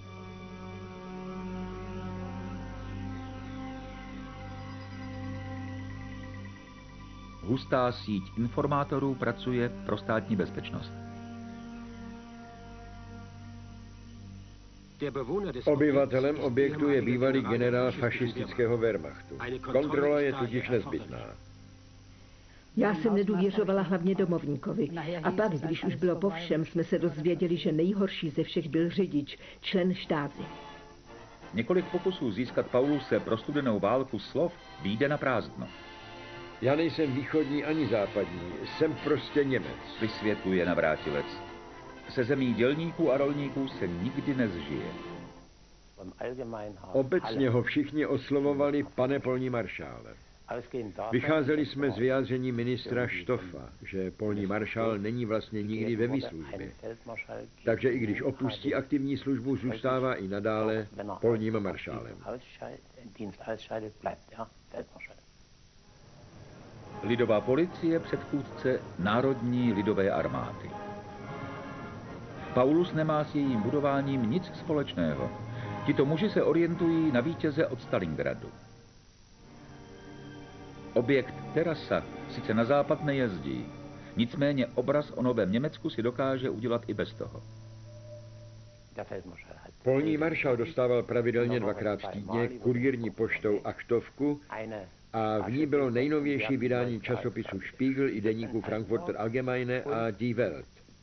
Hustá síť informátorů pracuje pro státní bezpečnost. Obyvatelem objektu je bývalý generál fašistického Wehrmachtu. Kontrola je tudíž nezbytná. Já jsem nedůvěřovala hlavně domovníkovi. A pak, když už bylo po všem, jsme se dozvěděli, že nejhorší ze všech byl řidič, člen štázy. Několik pokusů získat Pauluse pro studenou válku slov vyjde na prázdno. Já nejsem východní ani západní, jsem prostě Němec, vysvětluje Navrátilec. Se zemí dělníků a rolníků se nikdy nezžije. Obecně ho všichni oslovovali pane polní maršále. Vycházeli jsme z vyjádření ministra Stoffa, že polní maršál není vlastně nikdy ve výslužbě. Takže i když opustí aktivní službu, zůstává i nadále polním maršálem. Lidová policie předchůdce Národní lidové armády. Paulus nemá s jejím budováním nic společného. Tito muži se orientují na vítěze od Stalingradu. Objekt Terasa sice na západ nejezdí, nicméně obraz o novém Německu si dokáže udělat i bez toho. Polní maršál dostával pravidelně 2krát týdně kurírní poštou aktovku a v ní bylo nejnovější vydání časopisu Spiegel i deníku Frankfurter Allgemeine a Die Welt.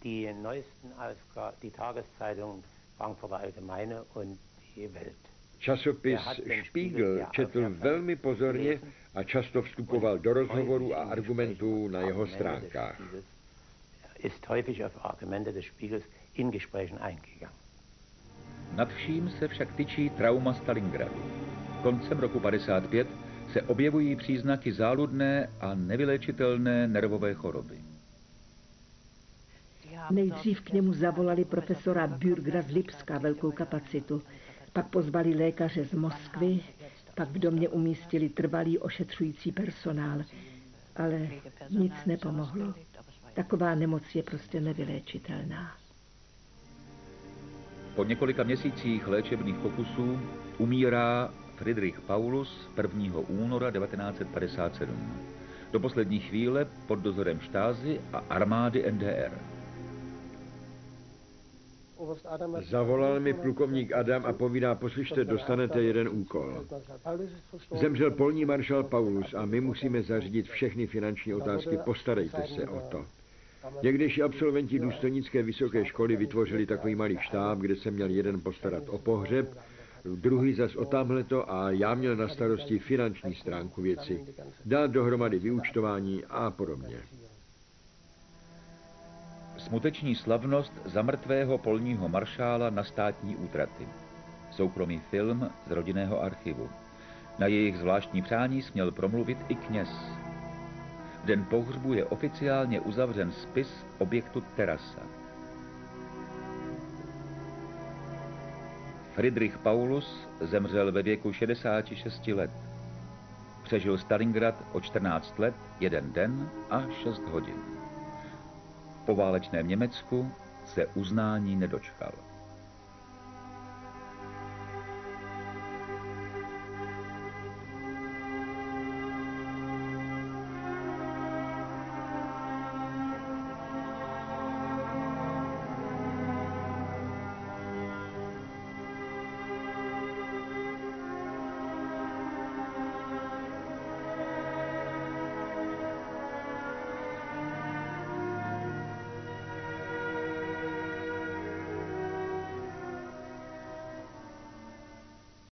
Časopis Spiegel četl velmi pozorně a často vstupoval do rozhovorů a argumentů na jeho stránkách. Nad vším se však tyčí trauma Stalingradu. Koncem roku 1955 se objevují příznaky záludné a nevyléčitelné nervové choroby. Nejdřív k němu zavolali profesora Bürgera z Lipska, velkou kapacitu. Pak pozvali lékaře z Moskvy, pak v domě umístili trvalý ošetřující personál. Ale nic nepomohlo. Taková nemoc je prostě nevyléčitelná. Po několika měsících léčebných pokusů umírá Friedrich Paulus 1. února 1957. Do poslední chvíle pod dozorem štázy a armády NDR. Zavolal mi plukovník Adam a povídá, poslyšte, dostanete jeden úkol. Zemřel polní maršál Paulus a my musíme zařídit všechny finanční otázky, postarejte se o to. Někdejší absolventi důstojnické vysoké školy vytvořili takový malý štáb, kde se měl jeden postarat o pohřeb, druhý zas o tamhleto a já měl na starosti finanční stránku věci, dát dohromady vyúčtování a podobně. Smuteční slavnost za mrtvého polního maršála na státní útraty. Soukromý film z rodinného archivu. Na jejich zvláštní přání směl promluvit i kněz. V den pohřbu je oficiálně uzavřen spis objektu Terasa. Friedrich Paulus zemřel ve věku 66 let. Přežil Stalingrad o 14 let, 1 den a 6 hodin. Po válečném Německu se uznání nedočkal.